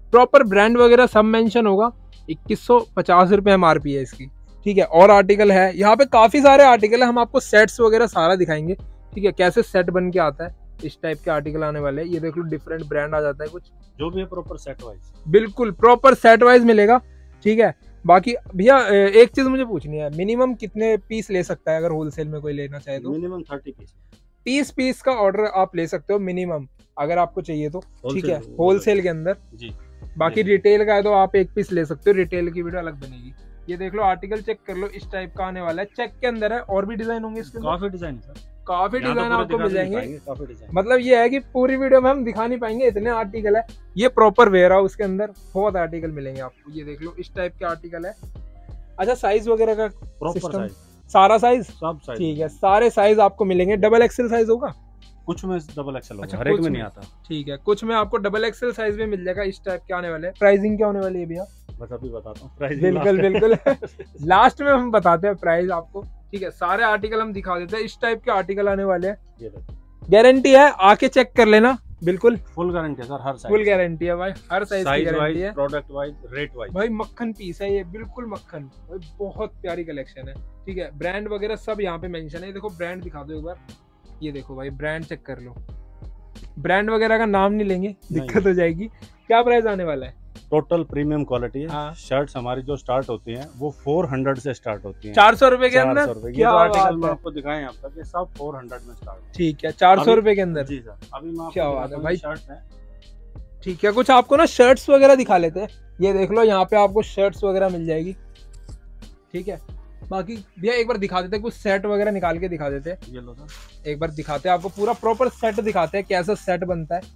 प्रॉपर ब्रांड वगैरह सब मेंशन होगा। 2150 रुपये MRP है इसकी, ठीक है। और आर्टिकल है यहाँ पे, काफी सारे आर्टिकल है, हम आपको सेट्स वगैरह सारा दिखाएंगे, ठीक है, कैसे सेट बन के आता है। इस टाइप के आर्टिकल आने वाले हैं। ये देख लो डिफरेंट ब्रांड आ जाता है कुछ, जो भी है प्रॉपर सेट वाइज, बिल्कुल प्रॉपर सेट वाइज मिलेगा, ठीक है। बाकी भैया एक चीज मुझे पूछनी है, मिनिमम कितने पीस ले सकता है अगर होलसेल में कोई लेना चाहे तो? Minimum 30 piece. 30 पीस का ऑर्डर आप ले सकते हो मिनिमम, अगर आपको चाहिए तो, ठीक है, होलसेल के अंदर जी। बाकी रिटेल का है तो आप 1 पीस ले सकते हो, रिटेल की वीडियो अलग बनेगी। ये देख लो आर्टिकल चेक कर लो, इस टाइप का आने वाला है। चेक के अंदर है, और भी डिजाइन होंगे इसके अंदर, काफी डिजाइन सर, काफी डिजाइन आपको मिल जाएंगे। काफी डिजाइन, मतलब ये है कि पूरी वीडियो में हम दिखा नहीं पाएंगे, इतने आर्टिकल है। ये प्रॉपर वेयर हाउस के अंदर बहुत आर्टिकल मिलेंगे आपको। ये देख लो इस टाइप के आर्टिकल है। अच्छा, साइज वगैरह का प्रॉपर साइज, सारा साइज, सब साइज, ठीक है, सारे साइज आपको मिलेंगे। डबल एक्सेल साइज होगा, कुछ में डबल एक्सेल होगा, अच्छा, हर एक में नहीं आता, ठीक है, कुछ में आपको डबल एक्सेल साइज में मिल जाएगा। इस टाइप के आने वाले। प्राइसिंग क्या होने वाली है भैया? बस अभी बताता हूँ प्राइस, बिल्कुल बिल्कुल लास्ट में हम बताते हैं प्राइस आपको, ठीक है। सारे आर्टिकल हम दिखा देते हैं। इस टाइप के आर्टिकल आने वाले हैं, गारंटी है, आके चेक कर लेना, बिल्कुल फुल गारंटी है सर, हर साइज फुल गारंटी है भाई, हर साइज की गारंटी है, प्रोडक्ट वाइज, रेट वाइज। भाई मक्खन पीस है ये, बिल्कुल मक्खन भाई, बहुत प्यारी कलेक्शन है, ठीक है। ब्रांड वगैरह सब यहाँ पे मेंशन है। देखो ब्रांड दिखा दो एक बार, ये देखो भाई ब्रांड चेक कर लो। ब्रांड वगैरह का नाम नहीं लेंगे, दिक्कत हो जाएगी। क्या प्राइस आने वाला है? टोटल प्रीमियम क्वालिटी है। हाँ। शर्ट्स हमारी जो स्टार्ट होती हैं वो 400 से स्टार्ट होती हैं, 400 रुपए के अंदर। 400 रुपए। ये जो आर्टिकल मैं आपको दिखाए अब तक, ये सब 400 में स्टार्ट, ठीक है, 400 रुपए के अंदर। जी सर, अभी मैं क्या बात है भाई, शर्ट है, ठीक है। कुछ आपको ना शर्ट्स वगैरह दिखा लेते हैं। ये देख लो यहाँ पे आपको शर्ट्स वगैरह मिल जाएगी, ठीक है। बाकी भैया एक बार दिखा देते हैं, कुछ सेट वगैरह निकाल के दिखा देते हैं। ये लो सर, एक बार दिखाते हैं आपको, पूरा प्रॉपर सेट दिखाते हैं कैसा सेट बनता है।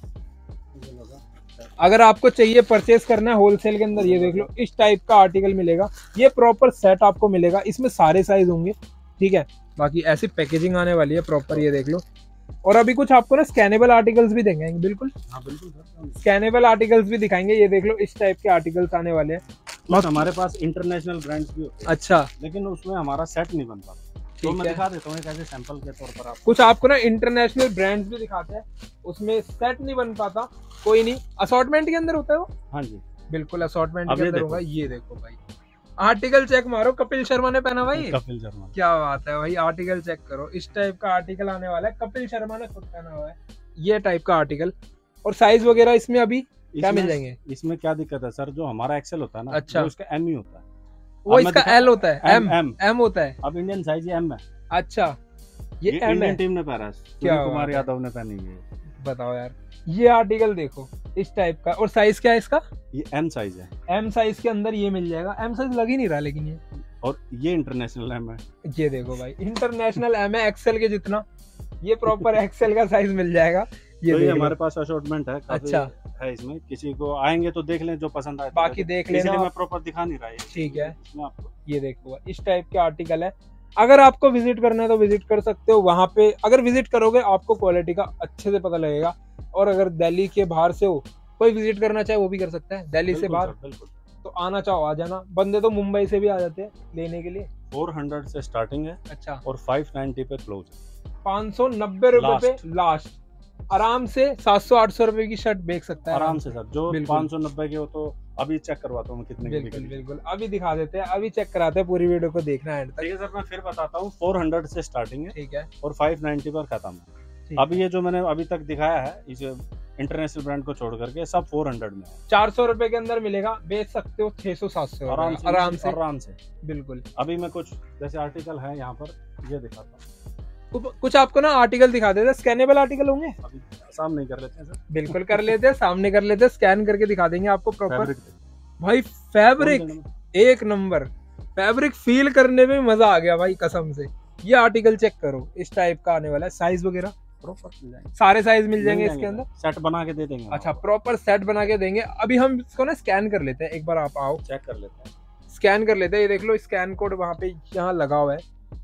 अगर आपको चाहिए परचेस करना है होलसेल के अंदर, ये देख लो इस टाइप का आर्टिकल मिलेगा। ये प्रॉपर सेट आपको मिलेगा, इसमें सारे साइज होंगे, ठीक है। बाकी ऐसी पैकेजिंग आने वाली है प्रॉपर, ये देख लो। और अभी कुछ आपको ना स्कैनेबल आर्टिकल्स भी देंगे, बिल्कुल हाँ बिल्कुल सर, स्कैनेबल आर्टिकल्स भी दिखाएंगे। ये देख लो इस टाइप के आर्टिकल्स आने वाले हैं। हमारे पास इंटरनेशनल ब्रांड्स भी होते हैं, अच्छा, लेकिन उसमें हमारा सेट नहीं बन पाता, तो मैं दिखा देता हूँ कैसे सैंपल के तौर पर। कुछ आपको ना इंटरनेशनल ब्रांड्स भी दिखाते हैं, उसमें सेट नहीं बन पाता, कोई नहीं, असॉर्टमेंट के अंदर होता है वो। हाँ जी, बिल्कुल असॉर्टमेंट के अंदर होगा। ये देखो भाई आर्टिकल चेक मारो, कपिल शर्मा ने पहना भाई, कपिल शर्मा, क्या बात है भाई। आर्टिकल चेक करो, इस टाइप का आर्टिकल आने वाला है, कपिल शर्मा ने खुद पहना हुआ है ये टाइप का आर्टिकल। और साइज वगैरह इसमें अभी क्या मिल जाएंगे? इसमें क्या दिक्कत है सर, जो हमारा एक्सेल होता है ना, अच्छा, उसका एम ही होता है, वो इसका एल होता है, एम होता है। अब इंडियन साइज एम है। अच्छा, ये एम है, इंडियन टीम ने पहना है, क्या कुमार यादव ने पहनी है। बताओ यार, ये आर्टिकल देखो इस टाइप का। और साइज क्या है इसका? ये एम साइज है, एम साइज के अंदर ये मिल जाएगा। एम साइज लग ही नहीं रहा लेकिन ये, और ये इंटरनेशनल एम है। ये देखो भाई इंटरनेशनल एम है, एक्सेल के जितना, ये प्रॉपर एक्सेल का साइज मिल जाएगा। ये हमारे पास असॉर्टमेंट है, अच्छा है इसमें, किसी को आएंगे तो देख लें, जो पसंद आए बाकी देख लेना, मैं प्रॉपर दिखा नहीं रहा है, ठीक है। आपको ये देखो इस टाइप के आर्टिकल है। अगर आपको विजिट करना है तो विजिट कर सकते हो वहां पे। अगर विजिट करोगे आपको क्वालिटी का अच्छे से पता लगेगा। और अगर दिल्ली के बाहर से हो, कोई विजिट करना चाहे वो भी कर सकता है, दिल्ली से बाहर तो आना चाहो आ जाना। बंदे तो मुंबई से भी आ जाते हैं लेने के लिए। 400 से स्टार्टिंग है, अच्छा, और 590 पे क्लोज है। 590 रुपए पे लास्ट, आराम से 700-800 रुपए की शर्ट बेच सकता है आराम से सर। जो 590 के हो तो अभी चेक करवाता हूँ कितने की बिल्कुल बिल्कुल, अभी दिखा देते हैं, अभी चेक कराते हैं, पूरी वीडियो को देखना एंड तक। ठीक है सर, मैं फिर बताता हूँ। 400 से स्टार्टिंग है, ठीक है, और 590 पर खत्म है। अभी ये जो मैंने अभी तक दिखाया है, इस इंटरनेशनल ब्रांड को छोड़ करके सब 400 में है। 400 रुपए के अंदर मिलेगा, बेच सकते हो 600-700 आराम से बिल्कुल। अभी मैं कुछ जैसे आर्टिकल है यहाँ पर, ये दिखाता हूँ। कुछ आपको ना आर्टिकल दिखा देते हैं, स्कैनेबल आर्टिकल होंगे, अभी सामने कर लेते हैं सर। बिल्कुल कर लेते हैं, सामने कर लेते हैं, स्कैन करके दिखा देंगे आपको प्रॉपर। भाई फैब्रिक एक नंबर, फैब्रिक फील करने में मजा आ गया भाई कसम से। ये आर्टिकल चेक करो, इस टाइप का आने वाला है। साइज वगैरह प्रॉपर मिल जाएंगे, सारे साइज मिल जाएंगे इसके अंदर, सेट बना के दे देंगे। अच्छा, प्रॉपर सेट बना के देंगे। अभी हम इसको ना स्कैन कर लेते हैं, एक बार आप आओ, चेक कर लेते हैं, स्कैन कर लेते हैं। ये देख लो स्कैन कोड वहां पे यहाँ लगा हुआ है,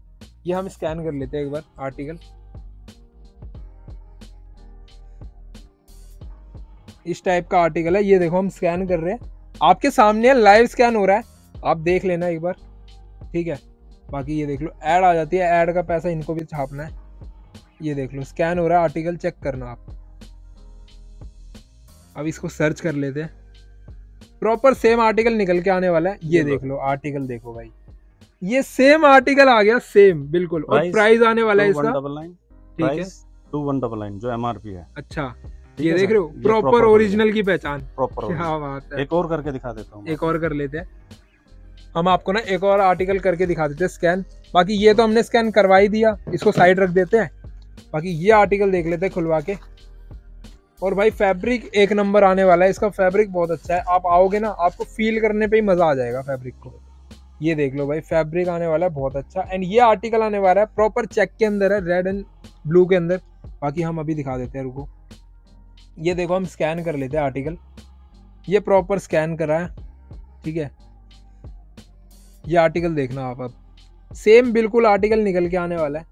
ये हम स्कैन कर लेते हैं एक बार आर्टिकल। इस टाइप का आर्टिकल है, ये देखो हम स्कैन कर रहे हैं, आपके सामने लाइव स्कैन हो रहा है, आप देख लेना एक बार, ठीक है। बाकी ये देख लो ऐड आ जाती है, ऐड का पैसा इनको भी छापना है। ये देख लो स्कैन हो रहा है आर्टिकल, चेक करना आप। अब इसको सर्च कर लेते हैं, प्रॉपर सेम आर्टिकल निकल के आने वाला है। ये देख लो आर्टिकल, देखो भाई ये सेम आर्टिकल आ गया, सेम बिल्कुल। और प्राइस आने वाला है इसका 2199, ठीक है 2199 जो MRP है। अच्छा ये देख रहे हो, प्रॉपर ओरिजिनल की पहचान, प्रॉपर। क्या बात है। एक और करके दिखा देता हूँ, एक और कर लेते हैं हम आपको ना, एक और आर्टिकल करके दिखा देते हैं स्कैन। बाकी ये तो हमने स्कैन करवा ही दिया, इसको साइड रख देते हैं। बाकी ये आर्टिकल देख लेते हैं खुलवा के। और भाई फैब्रिक एक नंबर आने वाला है, इसका फैब्रिक बहुत अच्छा है। आप आओगे ना, आपको फील करने पे ही मजा आ जाएगा फैब्रिक को। ये देख लो भाई, फैब्रिक आने वाला है बहुत अच्छा। एंड ये आर्टिकल आने वाला है प्रॉपर चेक के अंदर है, रेड एंड ब्लू के अंदर। बाकी हम अभी दिखा देते हैं, रुको। ये देखो हम स्कैन कर लेते हैं आर्टिकल, ये प्रॉपर स्कैन करा है, ठीक है। ये आर्टिकल देखना आप, अब सेम बिल्कुल आर्टिकल निकल के आने वाला है।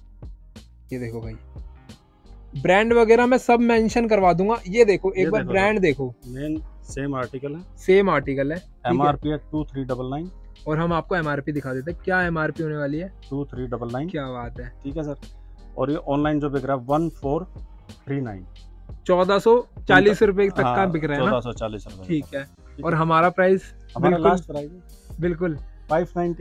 ये देखो भाई, ब्रांड वगैरह मैं सब मेंशन करवा दूंगा। ये देखो एक बार ब्रांड देखो, मेन सेम आर्टिकल है, सेम आर्टिकल है। MRP है 2399। और हम आपको MRP दिखा देते हैं, क्या MRP होने वाली है 2399। क्या बात है, ठीक है सर। और ये ऑनलाइन जो बिक रहा है 1439, 1440 रुपए तक का बिक रहा है ना, 1440 रुपए, ठीक है। और हमारा प्राइस, हमारा लास्ट प्राइस बिल्कुल 590,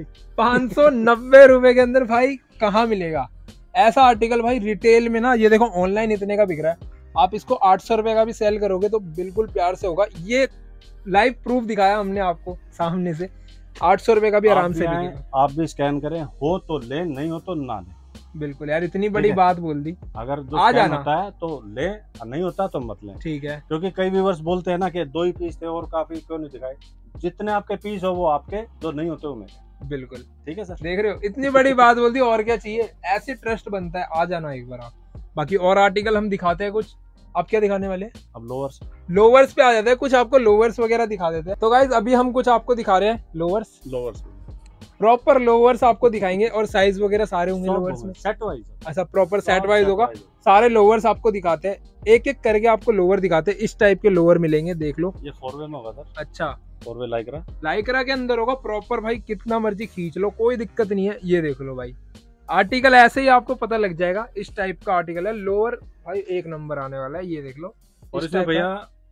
590 रुपए के अंदर भाई कहाँ मिलेगा ऐसा आर्टिकल भाई रिटेल में ना। ये देखो ऑनलाइन इतने का बिक रहा है, आप इसको 800 रुपए का भी सेल करोगे तो बिल्कुल प्यार से होगा। ये लाइव प्रूफ दिखाया हमने आपको सामने से, 800 रुपए का भी आराम से बिकेगा। आप भी स्कैन करें, हो तो ले, नहीं हो तो ना ले। बिल्कुल यार, इतनी बड़ी बात बोल दी। अगर जो आ जाना होता है तो ले, नहीं होता तो मत ले, ठीक है। क्योंकि कई व्यूअर्स बोलते हैं ना कि 2 ही पीस थे और काफी क्यों नहीं दिखाए। जितने आपके पीस हो वो आपके, जो नहीं होते वो मेरे। बिल्कुल ठीक है सर, देख रहे हो, इतनी बड़ी बात बोल दी, और क्या चाहिए। ऐसे ट्रस्ट बनता है, आ जाना एक बार आप। बाकी और आर्टिकल हम दिखाते हैं कुछ। आप क्या दिखाने वाले हैं? अब लोवर्स पे आ जाते हैं, कुछ आपको लोवर्स वगैरह दिखा देते हैं। तो गाइज अभी हम कुछ आपको दिखा रहे हैं लोवर्स प्रॉपर लोवर्स आपको दिखाएंगे। और साइज वगैरह सारे होंगे लोवर्स में, सेट वाइज। अच्छा प्रॉपर सेट वाइज होगा, सारे लोवर्स आपको दिखाते हैं, एक एक करके आपको लोवर दिखाते हैं। इस टाइप के लोवर मिलेंगे, देख लो। ये 4वे में होगा सर। अच्छा 4वे लाइक्रा के अंदर होगा प्रॉपर भाई, कितना मर्जी खींच लो, कोई दिक्कत नहीं है। ये देख लो भाई, आर्टिकल ऐसे ही आपको पता लग जाएगा, इस टाइप का आर्टिकल है। लोअर भाई एक नंबर आने वाला है, ये देख लो। और इसमें भैया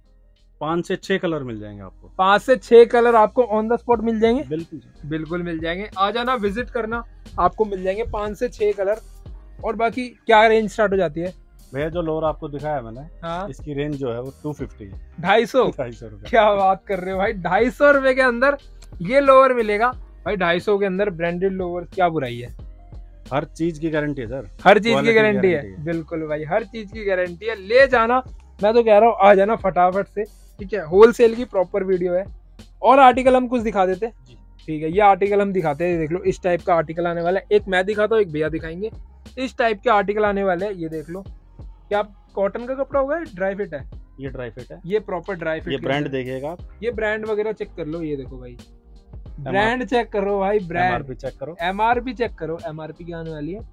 5 से 6 कलर मिल जाएंगे आपको, 5 से 6 कलर आपको ऑन द स्पॉट मिल जाएंगे। बिल्कुल मिल जाएंगे, आ जाना, विजिट करना, आपको मिल जाएंगे 5 से 6 कलर। और बाकी क्या रेंज स्टार्ट हो जाती है भैया? जो लोअर आपको दिखाया मैंने, हाँ, इसकी रेंज जो है वो 250 है, 250 रुपए। क्या बात कर रहे हो भाई, 250 रुपए के अंदर ये लोअर मिलेगा भाई। 250 के अंदर ब्रांडेड लोअर, क्या बुराई है। हर चीज की गारंटी है सर, हर चीज की गारंटी है, बिल्कुल भाई, हर चीज की गारंटी है। ले जाना, मैं तो कह रहा हूँ आ जाना फटाफट से, ठीक है। होलसेल की प्रॉपर वीडियो है। और आर्टिकल हम कुछ दिखा देते हैं, ठीक है। ये आर्टिकल हम दिखाते हैं, देख लो। इस टाइप का आर्टिकल आने वाला है, एक मैं दिखाता हूँ, एक भैया दिखाएंगे। इस टाइप के आर्टिकल आने वाले हैं, ये देख लो। क्या कॉटन का कपड़ा होगा, ड्राई फिट है? ये ड्राई फिट है, ये प्रॉपर ड्राई फिट। ये ब्रांड देखिएगा आप, ये ब्रांड वगैरह चेक कर लो। ये देखो भाई, ब्रांड चेक करो भाई, ब्रांड MRP चेक करो, MRP चेक करो। MRP क्या आने वाली है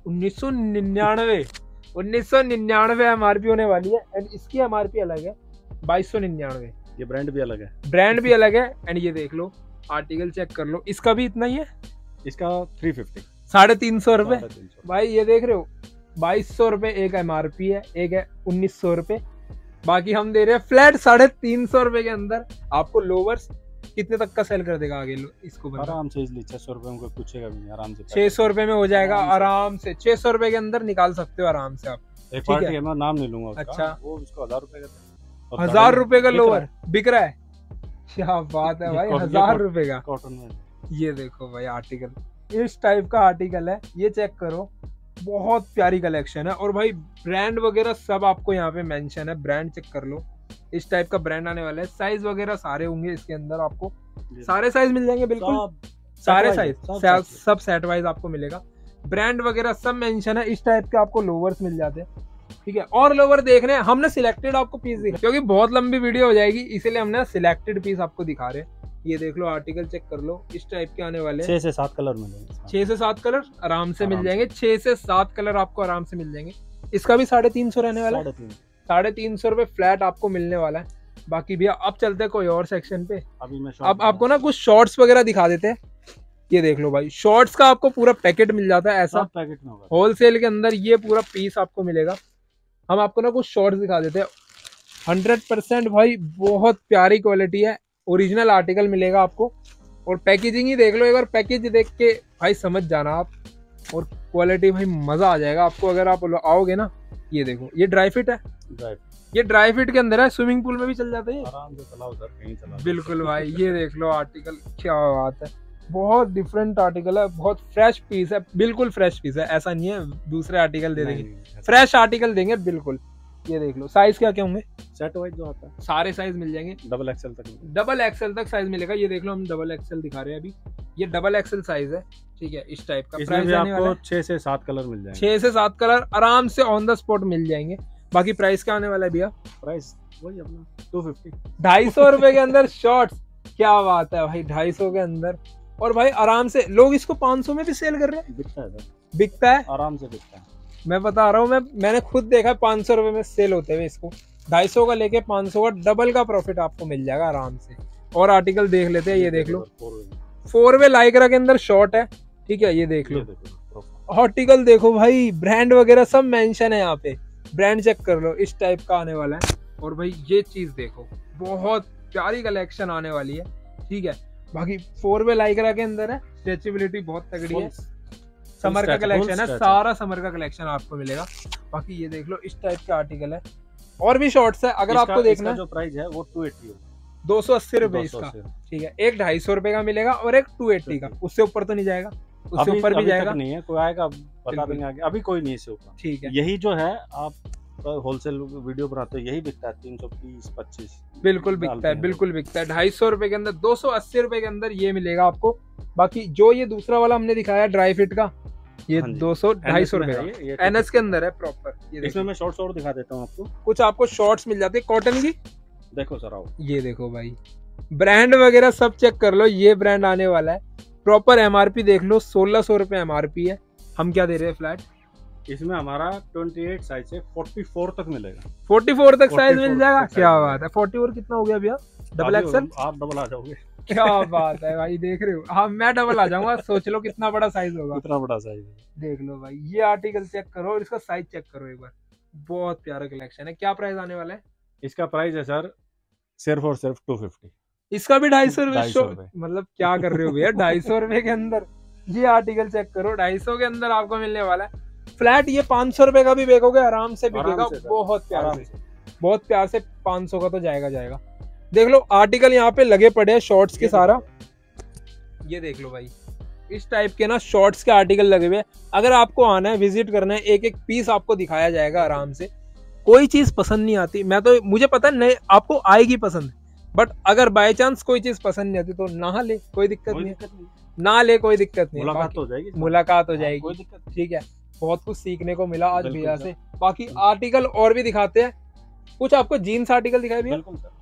1999 MRP होने वाली है। एंड इसकी MRP अलग है 2299। ये ब्रांड भी अलग है, एंड ये देख लो, आर्टिकल चेक कर लो, इसका भी इतना ही है, इसका 350, 350 रुपए भाई। ये देख रहे हो, 2200 रुपए एक MRP है, एक है 1900 रुपए। बाकी हम दे रहे हैं फ्लैट 350 रुपए के अंदर आपको लोवर्स। कितने तक का सेल कर देगा आगे इसको? आराम से इजली 600 रुपए में कोई पूछेगा भी नहीं, आराम से 600 रुपए में हो जाएगा आराम से। 600 रुपए के अंदर निकाल सकते हो आराम से आप। एक पार्टी है, मैं नाम नहीं लूंगा उसका। अच्छा, वो इसको 1000 रुपए का, 1000 रुपए का लोअर बिक रहा है, क्या बात है भाई, 1000 रुपए का कॉटन में। ये देखो भाई आर्टिकल, इस टाइप का आर्टिकल है, ये चेक करो, बहुत प्यारी कलेक्शन है। और भाई ब्रांड वगैरह सब आपको यहाँ पे मेंशन है, ब्रांड चेक कर लो। इस टाइप का ब्रांड आने वाला है, साइज वगैरह सारे होंगे इसके अंदर, आपको सारे साइज मिल जाएंगे, बिल्कुल सारे साइज, सब सेट वाइज आपको मिलेगा। ब्रांड वगैरह सब मेंशन है। इस टाइप के आपको लोवर्स मिल जाते हैं, ठीक है। और लोवर देखने हैं, हमने सिलेक्टेड आपको पीस दिखा, क्योंकि बहुत लंबी वीडियो हो जाएगी, इसीलिए हमने सिलेक्टेड पीस आपको दिखा रहे हैं। ये देख लो, आर्टिकल चेक कर लो, इस टाइप के आने वाले 6 से 7 कलर मिलेंगे, 6 से 7 कलर आराम से मिल जाएंगे, 6 से 7 कलर आपको आराम से मिल जाएंगे। इसका भी 350 रहने वाला है, 350 रुपए फ्लैट आपको मिलने वाला है। बाकी भैया अब चलते हैं कोई और सेक्शन पे। अब आपको ना कुछ शॉर्ट्स वगैरह दिखा देते हैं। ये देख लो भाई, शॉर्ट्स का आपको पूरा पैकेट मिल जाता है, ऐसा पैकेट में होगा होलसेल के अंदर, ये पूरा पीस आपको मिलेगा। हम आपको ना कुछ शॉर्ट्स दिखा देते हैं, 100% भाई बहुत प्यारी क्वालिटी है। ओरिजिनल आर्टिकल मिलेगा आपको। और पैकेजिंग ही देख लो एक बार, पैकेज देख के भाई समझ जाना आप। और क्वालिटी भाई मजा आ जाएगा आपको अगर आप आओगे ना। ये देखो ये ड्राई फिट है, ये ड्राई फिट के अंदर है, स्विमिंग पूल में भी चल जाते हैं आराम से चलाओ सर, कहीं चलाओ। बिल्कुल भाई ये देख लो आर्टिकल, क्या बात है, बहुत डिफरेंट आर्टिकल है, बहुत फ्रेश पीस है, बिल्कुल फ्रेश पीस है। ऐसा नहीं है दूसरे आर्टिकल दे देंगे, फ्रेश आर्टिकल देंगे बिल्कुल। ये देख लो साइज क्या क्या होंगे, सेट वाइज जो आता है सारे साइज मिल जाएंगे, डबल एक्सएल तक, डबल एक्सएल तक साइज मिलेगा। ये देख लो हम डबल एक्सएल दिखा रहे हैं अभी, ये डबल एक्सएल साइज है, ठीक है। इस टाइप का प्राइस आपको 6 से 7 कलर मिल जाएंगे, 6 से 7 कलर आराम से ऑन द स्पॉट मिल जाएंगे। बाकी प्राइस क्या आने वाला है भैया, प्राइस वही अपना 250, 250 रुपए के अंदर शॉर्ट्स, क्या बात है भाई, 250 के अंदर। और भाई आराम से लोग इसको 500 में भी सेल कर रहे हैं, बिकता है सर, बिकता है, आराम से बिकता है। मैं बता रहा हूँ, मैंने खुद देखा 500 रुपए में सेल होते हुए इसको। 250 का लेके 500 का डबल का प्रॉफिट आपको मिल जाएगा आराम से। और आर्टिकल देख लेते हैं, ये देख लो 4 वे लाइक्रा के अंदर शॉर्ट है, ठीक है। ये देख लो आर्टिकल देखो भाई, ब्रांड वगैरह सब मेंशन है यहाँ पे, ब्रांड चेक कर लो, इस टाइप का आने वाला है। और भाई ये चीज देखो, बहुत प्यारी कलेक्शन आने वाली है, ठीक है। बाकी 4 वे लाइक्रा के अंदर है, स्ट्रेचेबिलिटी बहुत तगड़ी है, समर का कलेक्शन है, सारा समर का कलेक्शन आपको मिलेगा। बाकी ये देख लो इस टाइप का आर्टिकल है, और भी शॉर्ट्स है अगर आपको देखना है। जो प्राइस है वो 280 280 रुपए इसका, ठीक है। एक 250 रुपए का मिलेगा और एक 280 का, उससे ऊपर तो नहीं जाएगा, उससे ऊपर भी जाएगा नहीं है, कोई आएगा बता देंगे आगे, अभी कोई नहीं इससे ऊपर, ठीक है। यही जो है आप होलसेल वीडियो बनाते हो यही बिकता है 320-25, बिल्कुल बिकता है, बिल्कुल बिकता है। 250 रुपए के अंदर, 280 रुपए के अंदर ये मिलेगा आपको। बाकी जो ये दूसरा वाला हमने दिखाया ड्राई फिट का, ये 200-250 रुपए का एनएस के अंदर है प्रॉपर। इसमें मैं शॉर्ट्स और दिखा देता हूँ आपको, कुछ आपको शॉर्ट्स मिल जाते हैं कॉटन की, देखो सर आओ, ये देखो भाई, ब्रांड वगैरह सब चेक कर लो, ये ब्रांड आने वाला है। प्रॉपर एमआरपी देख लो, 1600 रुपए एमआरपी है। हम क्या दे रहे हैं फ्लैट, इसमें हमारा 28 साइज से 44 तक मिलेगा, 44 तक साइज मिल जाएगा, क्या बात है। 44 कितना हो गया भैया, डबल एक्सएल, आप डबल आ जाओगे, क्या बात है भाई, देख रहे हो। हाँ मैं डबल आ जाऊंगा, सोच लो कितना बड़ा साइज होगा, कितना बड़ा साइज है। देख लो भाई, ये आर्टिकल चेक करो और इसका साइज चेक करो एक बार, बहुत प्यारा कलेक्शन है। क्या प्राइस आने वाला है इसका? प्राइस है सर सिर्फ और सिर्फ 250, इसका भी 250 रुपए, मतलब क्या कर रहे हो भैया, 250 रुपए के अंदर ये आर्टिकल चेक करो, 250 के अंदर आपको मिलने वाला है फ्लैट। ये 500 रुपए का भी बेचोगे आराम से बिकेगा, बहुत प्यार से, बहुत प्यार से 500 का तो जाएगा। देख लो आर्टिकल यहाँ पे लगे पड़े हैं शॉर्ट्स के सारा, ये देख लो भाई, इस टाइप के ना शॉर्ट्स के आर्टिकल लगे हुए हैं। अगर आपको आना है, विजिट करना है, एक एक पीस आपको दिखाया जाएगा आराम से। कोई चीज पसंद नहीं आती, मुझे पता नहीं आपको आएगी पसंद, बट अगर बाय चांस कोई चीज पसंद नहीं आती तो ना ले, कोई दिक्कत नहीं, ना ले कोई दिक्कत नहीं, मुलाकात हो जाएगी, मुलाकात हो जाएगी, ठीक है। बहुत कुछ सीखने को मिला आज भैया से। बाकी आर्टिकल और भी दिखाते हैं, कुछ आपको जीन्स आर्टिकल दिखाए भैया,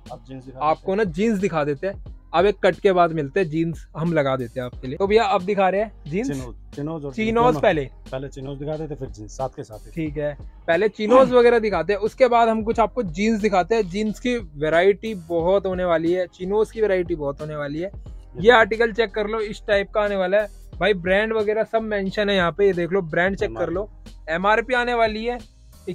आपको ना जीन्स दिखा देते हैं। अब एक कट के बाद मिलते हैं, जीन्स हम लगा देते हैं आपके लिए। तो भैया अब दिखा रहे हैं जीन्स, चिनोज, पहले चिनोज दिखाते थे, फिर जीन्स साथ के साथ, ठीक है। पहले चिनोज वगैरह दिखाते हैं, उसके बाद हम कुछ आपको जीन्स दिखाते हैं। जीन्स की वैरायटी बहुत होने वाली है, चिनोज की वैरायटी बहुत होने वाली है। ये आर्टिकल चेक कर लो, इस टाइप का आने वाला है भाई, ब्रांड वगैरह सब मेंशन है यहाँ पे, ये देख लो, ब्रांड चेक कर लो। एमआरपी आने वाली है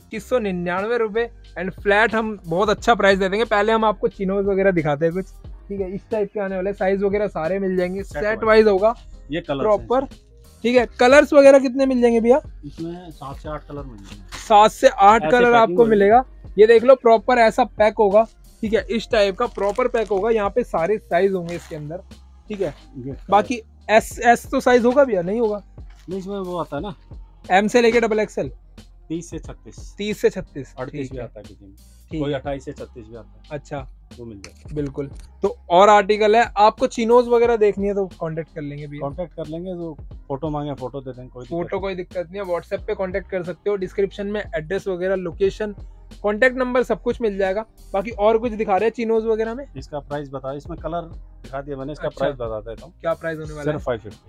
2199 रुपए, एंड फ्लैट हम बहुत अच्छा प्राइस दे देंगे। पहले हम आपको चिनोज वगैरह दिखाते हैं कुछ, ठीक है। इस टाइप के आने वाले, साइज वगैरह सारे मिल जाएंगे, सेट वाइज होगा ये कलर प्रॉपर, ठीक है। कलर्स वगैरह कितने मिल जाएंगे भैया, इसमें 7 से 8 कलर मिल जाएंगे, 7 से 8 कलर आपको मिलेगा। ये देख लो प्रॉपर ऐसा पैक होगा, ठीक है, इस टाइप का प्रॉपर पैक होगा। यहाँ पे सारे साइज होंगे इसके अंदर, ठीक है। बाकी एस तो साइज होगा भैया, नहीं होगा, नहीं इसमें वो आता है ना, एम से लेके डबल एक्सएल 30 से 36, 38 भी आता है किसी में, कोई 28 से 36 भी आता है, अच्छा वो मिल जाएगा बिल्कुल। तो और आर्टिकल है, आपको चिनोज वगैरह देखनी है तो कांटेक्ट कर लेंगे भैया, कांटेक्ट कर लेंगे, तो फोटो मांगे फोटो दे देंगे, कोई दिक्कत नहीं है। व्हाट्सएप पे कांटेक्ट कर सकते हो, डिस्क्रिप्शन में एड्रेस वगैरह, लोकेशन, कांटेक्ट नंबर सब कुछ मिल जाएगा। बाकी और कुछ दिखा रहे हैं चिनोज वगैरह में, इसका प्राइस बता, इसमें कलर दिखा दिया मैंने, इसका प्राइस बता देता हूँ। क्या प्राइस होने वाला है?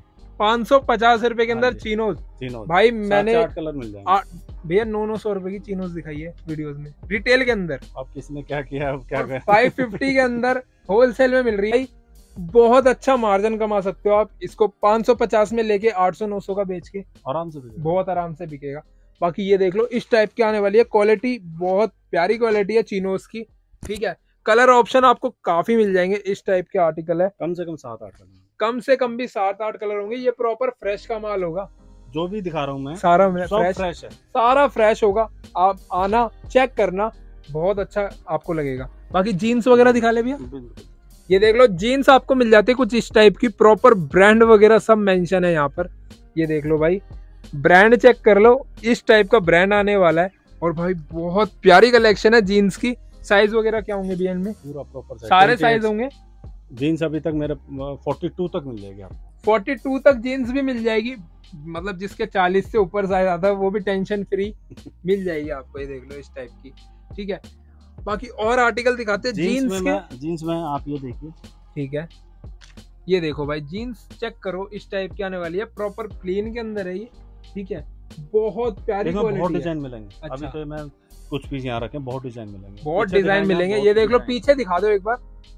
550 रुपए के अंदर चिनोज भाई, मैंने 8 कलर मिल जाएंगे भैया। 900 रुपए की चिनोज दिखाई है वीडियोस में, रिटेल के अंदर। अब किसने क्या किया, अब क्या 550 के अंदर होलसेल में मिल रही है, बहुत अच्छा मार्जिन कमा सकते हो आप इसको। 550 में लेके 800-900 का बेच के आराम से बहुत आराम से बिकेगा। बाकी ये देख लो, इस टाइप की आने वाली है, क्वालिटी बहुत प्यारी क्वालिटी है चिनोज की, ठीक है। कलर ऑप्शन आपको काफी मिल जाएंगे। इस टाइप के आर्टिकल है, कम से कम 7-8 कलर, कम से कम भी 7-8 कलर होंगे। ये प्रॉपर फ्रेश का माल होगा, जो भी दिखा रहा हूँ मैं सारा सब फ्रेश है, सारा फ्रेश होगा। आप आना, चेक करना, बहुत अच्छा आपको लगेगा। बाकी जीन्स वगैरह दिखा ले भैया, ये देख लो जीन्स आपको मिल जाती है कुछ इस टाइप की, प्रॉपर ब्रांड वगैरह सब मेंशन है यहाँ पर। ये देख लो भाई, ब्रांड चेक कर लो, इस टाइप का ब्रांड आने वाला है। और भाई बहुत प्यारी कलेक्शन है जीन्स की। साइज वगैरह क्या होंगे भैया इनमें? पूरा प्रॉपर सारे साइज होंगे। जीन्स अभी तक मेरे 42 तक मिल जाएगी आपको। 42 तक जीन्स भी मिल जाएगी, मतलब जिसके 40 से ऊपर साइज आता है वो भी टेंशन फ्री मिल जाएगी आपको। ये देख लो इस टाइप की, ठीक है। बाकी और आर्टिकल दिखाते हैं जीन्स के। जीन्स में आप ये देखिए, ठीक है, ये देखो भाई जीन्स चेक करो, इस टाइप की आने वाली है, प्रॉपर प्लेन के अंदर है ये, ठीक है। बहुत प्यारी क्वालिटी है, बहुत डिजाइन मिलेंगे। अच्छा। अभी तो मैं कुछ पीस यहाँ रखे, बहुत डिजाइन मिलेंगे, बहुत डिजाइन मिलेंगे। ये देख लो, पीछे दिखा दो एक बार,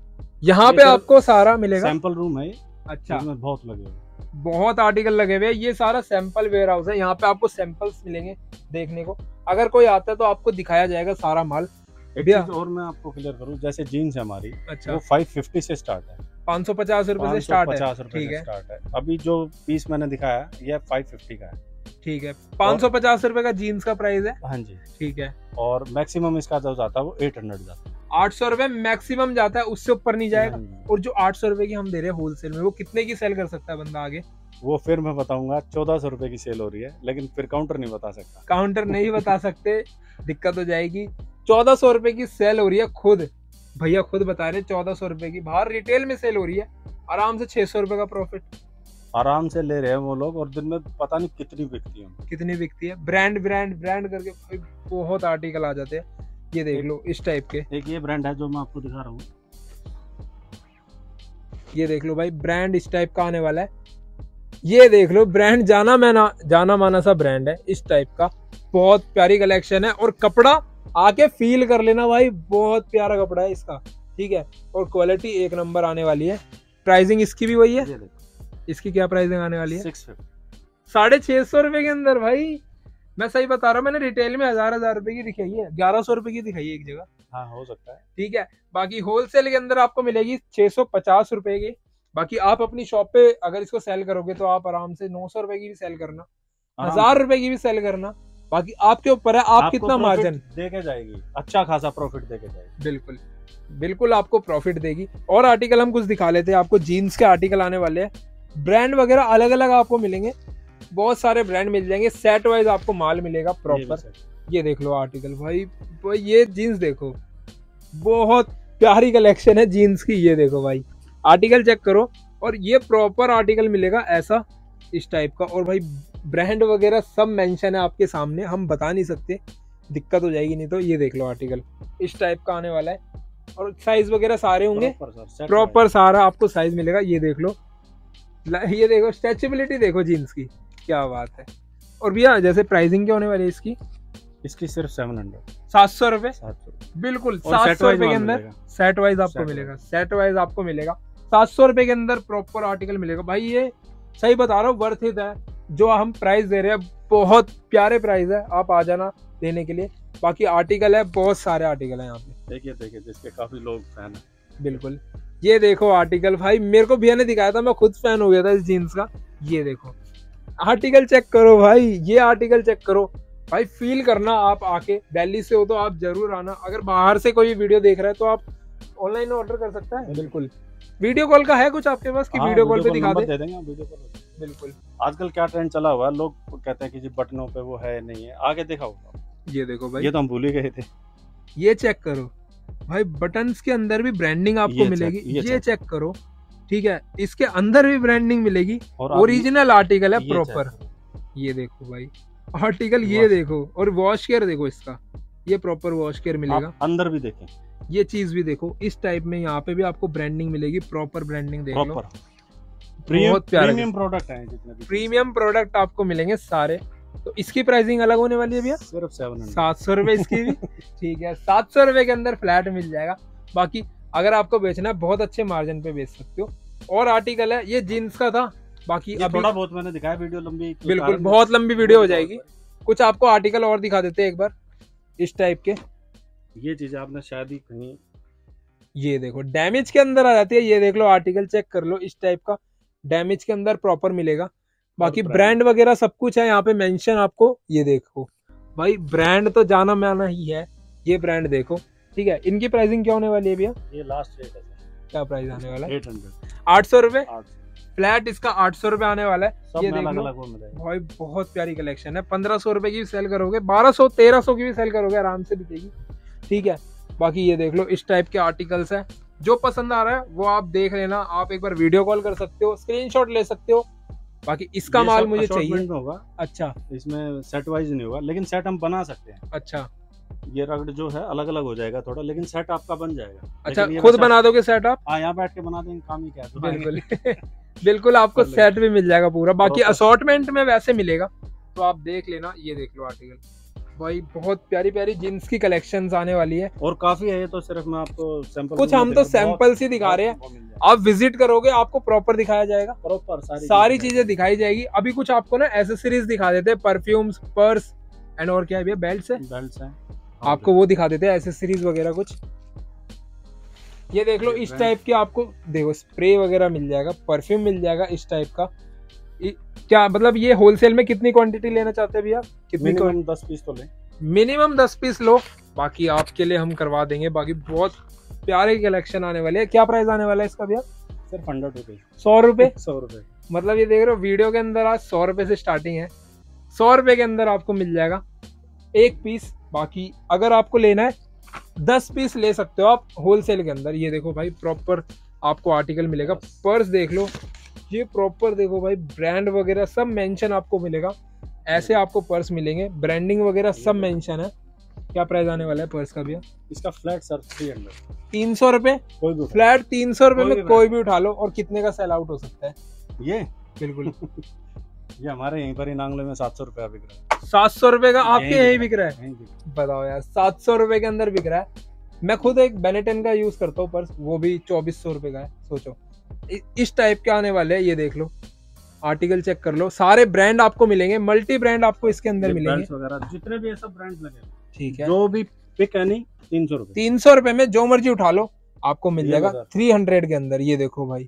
यहाँ पे आपको सारा मिलेगा। सैंपल रूम है, अच्छा, इसमें बहुत लगे हुए, बहुत आर्टिकल लगे हुए। ये सारा सैंपल वेयर हाउस है, यहाँ पे आपको सैंपल्स मिलेंगे देखने को। अगर कोई आता है तो आपको दिखाया जाएगा सारा माल। एक चीज और मैं आपको क्लियर करूँ, जैसे जीन्स है हमारी, अच्छा, वो 550 से स्टार्ट है, 550 रुपए से स्टार्ट है, 550 रुपए से स्टार्ट है। अभी जो पीस मैंने दिखाया ये 550 का है, ठीक है। 550 रुपए का जीन्स का प्राइस है, हाँ जी, ठीक है। और मैक्सिमम इसका जो जाता है वो 800 जाता है, 800 रुपए मैक्सिमम जाता है, उससे ऊपर नहीं जाएगा। और जो 800 रुपए की हम दे रहे हैं होलसेल में, वो कितने की सेल कर सकता है बंदा आगे? वो फिर मैं बताऊंगा, 1400 रुपए की सेल हो रही है, लेकिन फिर काउंटर नहीं बता सकता। काउंटर नहीं बता सकते, दिक्कत हो जाएगी। 1400 रुपए की सेल हो रही है, खुद भैया खुद बता रहे 1400 रुपए की। बाहर रिटेल में सेल हो रही है, आराम से 600 रुपए का प्रॉफिट आराम से ले रहे हैं वो लोग, और दिन में पता नहीं कितनी बिकती है। ब्रांड ब्रांड ब्रांड करके भाई बहुत आर्टिकल आ जाते हैं। ये देख लो इस टाइप के, एक ये ब्रांड है जो मैं आपको दिखा रहा हूँ, ये देख लो भाई ब्रांड इस टाइप का आने वाला है। ये देख लो ब्रांड, जाना माना सा ब्रांड है इस टाइप का। बहुत प्यारी कलेक्शन है, और कपड़ा आके फील कर लेना भाई, बहुत प्यारा कपड़ा है इसका, ठीक है। और क्वालिटी एक नंबर आने वाली है। प्राइसिंग इसकी भी वही है, इसकी क्या प्राइसिंग आने वाली है? 650 रुपए के अंदर भाई। मैं सही बता रहा हूँ, मैंने रिटेल में 1000 रुपए की दिखाई है, 1100 रुपए की दिखाई है एक जगह। हाँ हो सकता है, ठीक है। बाकी होलसेल के अंदर आपको मिलेगी 650 रुपए की। बाकी आप अपनी शॉप पे अगर इसको सेल करोगे तो आप आराम से 900 रुपए की भी सेल करना, 1000 रुपए की भी सेल करना, बाकी आपके ऊपर है, आप कितना मार्जिन देके जाएगी, अच्छा खासा प्रॉफिट देके जाएगी। बिल्कुल बिल्कुल आपको प्रॉफिट देगी। और आर्टिकल हम कुछ दिखा लेते हैं आपको, जीन्स के आर्टिकल आने वाले हैं। ब्रांड वगैरह अलग अलग आपको मिलेंगे, बहुत सारे ब्रांड मिल जाएंगे, सेट वाइज आपको माल मिलेगा प्रॉपर। ये देख लो आर्टिकल भाई, ये जीन्स देखो, बहुत प्यारी कलेक्शन है जीन्स की। ये देखो भाई आर्टिकल चेक करो, और ये प्रॉपर आर्टिकल मिलेगा ऐसा इस टाइप का। और भाई ब्रांड वगैरह सब मेंशन है आपके सामने, हम बता नहीं सकते, दिक्कत हो जाएगी नहीं तो। ये देख लो आर्टिकल इस टाइप का आने वाला है, और साइज वगैरह सारे होंगे प्रॉपर, सारा आपको साइज मिलेगा। ये देख लो, ये देखो स्ट्रेचेबिलिटी देखो जीन्स की, क्या बात है। और भैया जैसे प्राइसिंग क्या होने वाली है इसकी सिर्फ 700 रुपए, बिल्कुल 700 रुपए के अंदर सेट वाइज आपको मिलेगा। सेट वाइज आपको मिलेगा 700 रुपए के अंदर प्रॉपर आर्टिकल मिलेगा भाई। ये सही बता रहा हूँ, वर्थ इट है जो हम प्राइस दे रहे हैं, बहुत प्यारे प्राइस है, आप आ जाना लेने के लिए। बाकी आर्टिकल है, बहुत सारे आर्टिकल है यहाँ पे, देखिए जिसके काफी लोग फैन है। बिल्कुल, ये देखो आर्टिकल भाई, मेरे को भैया ने दिखाया था, मैं खुद फैन हो गया था इस जीन्स का। ये देखो आर्टिकल चेक करो भाई, ये आर्टिकल चेक करो भाई, फील करना। आप आके दिल्ली से हो तो आप जरूर आना। अगर बाहर से कोई वीडियो देख रहा है तो आप ऑनलाइन ऑर्डर कर सकता है। बिल्कुल, वीडियो कॉल का है कुछ आपके पास कि वीडियो कॉल पे दिखा दे देंगे वीडियो कॉल। बिल्कुल, आजकल क्या ट्रेंड चला हुआ है, लोग कहते हैं कि जी बटनों पे वो है नहीं है, आगे देखा होगा। ये देखो भाई, ये तो हम भूल ही गए थे। ये चेक करो भाई, बटन्स के अंदर भी ब्रांडिंग आपको मिलेगी। ये चेक करो, ठीक है, इसके अंदर भी ब्रांडिंग मिलेगी, ओरिजिनल आर्टिकल है प्रॉपर। ये देखो भाई आर्टिकल, ये देखो, और वॉश केयर देखो इसका, ये प्रॉपर वॉश केयर मिलेगा। अंदर भी देखें, ये चीज भी देखो इस टाइप में, यहाँ पे भी आपको ब्रांडिंग मिलेगी, प्रॉपर ब्रांडिंग देख लो। बहुत प्रीमियम प्रोडक्ट है, जितने भी प्रीमियम प्रोडक्ट आपको मिलेंगे सारे। तो इसकी प्राइसिंग अलग होने वाली है भैया, सिर्फ 700 रुपए इसकी भी। ठीक है, 700 रुपए के अंदर फ्लैट मिल जाएगा। बाकी अगर आपको बेचना है, बहुत अच्छे मार्जिन पे बेच सकते हो। और आर्टिकल है, ये जीन्स का था। बाकी अभी थोड़ा बहुत मैंने दिखाया, वीडियो लंबी, बिल्कुल बहुत लंबी वीडियो हो जाएगी। कुछ आपको आर्टिकल और दिखा देते हैं एक बार इस टाइप के। ये चीजें आपने शायद ही कहीं ये देखो डैमेज के अंदर आ जाती है, ये देख लो आर्टिकल चेक कर लो, इस टाइप का डैमेज के अंदर प्रॉपर मिलेगा। बाकी ब्रांड वगैरह सब कुछ है यहाँ पे मेंशन आपको। ये देखो भाई ब्रांड तो जाना माना ही है, ये ब्रांड देखो, ठीक है। इनकी प्राइसिंग क्या होने वाली है भैया? ये लास्ट रेट है, क्या प्राइस आने वाला है? 800 रुपए फ्लैट, इसका 800 रुपए आने वाला है। सब ये में देख अलग लो अलग वो मिलेगा भाई, बहुत प्यारी कलेक्शन है। 1500 रुपए की भी सेल करोगे, 1200 1300 की भी सेल करोगे, आराम से बिकेगी, ठीक है। बाकी ये देख लो इस टाइप के आर्टिकल्स है, जो पसंद आ रहा है वो आप देख लेना। आप एक बार वीडियो कॉल कर सकते हो, स्क्रीनशॉट ले सकते हो। बाकी इसका माल मुझे चाहिए होगा। अच्छा, इसमें सेट वाइज नहीं होगा, लेकिन सेट हम बना सकते हैं। अच्छा, ये रगड़ जो है अलग अलग हो जाएगा थोड़ा, लेकिन सेट आपका बन जाएगा। अच्छा, खुद बना दोगे सेट आप? हाँ, यहाँ बैठ के बना देंगे, काम ही क्या है। बिल्कुल बिल्कुल, आपको सेट भी मिल जाएगा पूरा। बाकी असॉर्टमेंट में वैसे मिलेगा, तो आप देख लेना। ये देख लो आर्टिकल भाई, बहुत प्यारी प्यारी जींस की कलेक्शंस आने वाली है, और काफी है। ये तो सिर्फ मैं आपको सैंपल, कुछ हम तो सैंपल्स ही दिखा रहे हैं। आप विजिट करोगे आपको प्रॉपर दिखाया जाएगा, प्रॉपर सारी चीजें दिखाई जाएगी। अभी कुछ आपको ना एसेसरीज दिखा देते हैं, परफ्यूम्स, पर्स एंड और क्या है भैया, बेल्ट्स है, आपको वो दिखा देते हैं एसेसरीज वगैरह कुछ। ये देख लो इस टाइप की आपको देखो स्प्रे वगैरह मिल जाएगा, परफ्यूम मिल जाएगा इस टाइप का। क्या मतलब ये होलसेल में कितनी क्वांटिटी लेना चाहते हैं भैया? कितनी? मिनिमम 10 पीस तो ले, मिनिमम 10 पीस लो, बाकी आपके लिए हम करवा देंगे। बाकी बहुत प्यारे कलेक्शन आने वाले हैं। क्या प्राइस आने वाला है इसका भैया? सिर्फ 100 रुपए। 100 रुपए? 100 रुपए, मतलब ये देख रहे हो वीडियो के अंदर आज 100 रुपए से स्टार्टिंग है। 100 रुपए के अंदर आपको मिल जाएगा एक पीस। बाकी अगर आपको लेना है 10 पीस ले सकते हो आप होलसेल के अंदर। ये देखो भाई प्रॉपर आपको आर्टिकल मिलेगा। पर्स देख लो, ये प्रॉपर देखो भाई, ब्रांड वगैरह सब मेंशन आपको मिलेगा। ऐसे आपको पर्स मिलेंगे, ब्रांडिंग वगैरह सब मेंशन है। क्या प्राइस आने वाला है पर्स का भैया? इसका फ्लैट सर 300 रुपए फ्लैट। 300 रुपए में कोई भी उठा लो। और कितने का सेल आउट हो सकता है ये? बिल्कुल ये हमारे यहीं पर ही नांगलो में 700 रुपया बिक रहा है। 700 रुपए का आपके यहीं बिक रहा है? बताओ यार, 700 रुपए के अंदर बिक रहा है। मैं खुद एक बेनेटन का यूज करता हूँ पर्स, वो भी 2400 रुपए का है। सोचो इस टाइप के आने वाले हैं। ये देख लो आर्टिकल चेक कर लो, सारे ब्रांड आपको मिलेंगे, मल्टी ब्रांड आपको इसके अंदर मिलेंगे वगैरह, जितने भी सब ब्रांड लगे, ठीक है। जो भी पिक है नहीं, 300 रुपए। 300 रुपए में जो मर्जी उठा लो आपको मिल जाएगा 300 के अंदर। ये देखो भाई,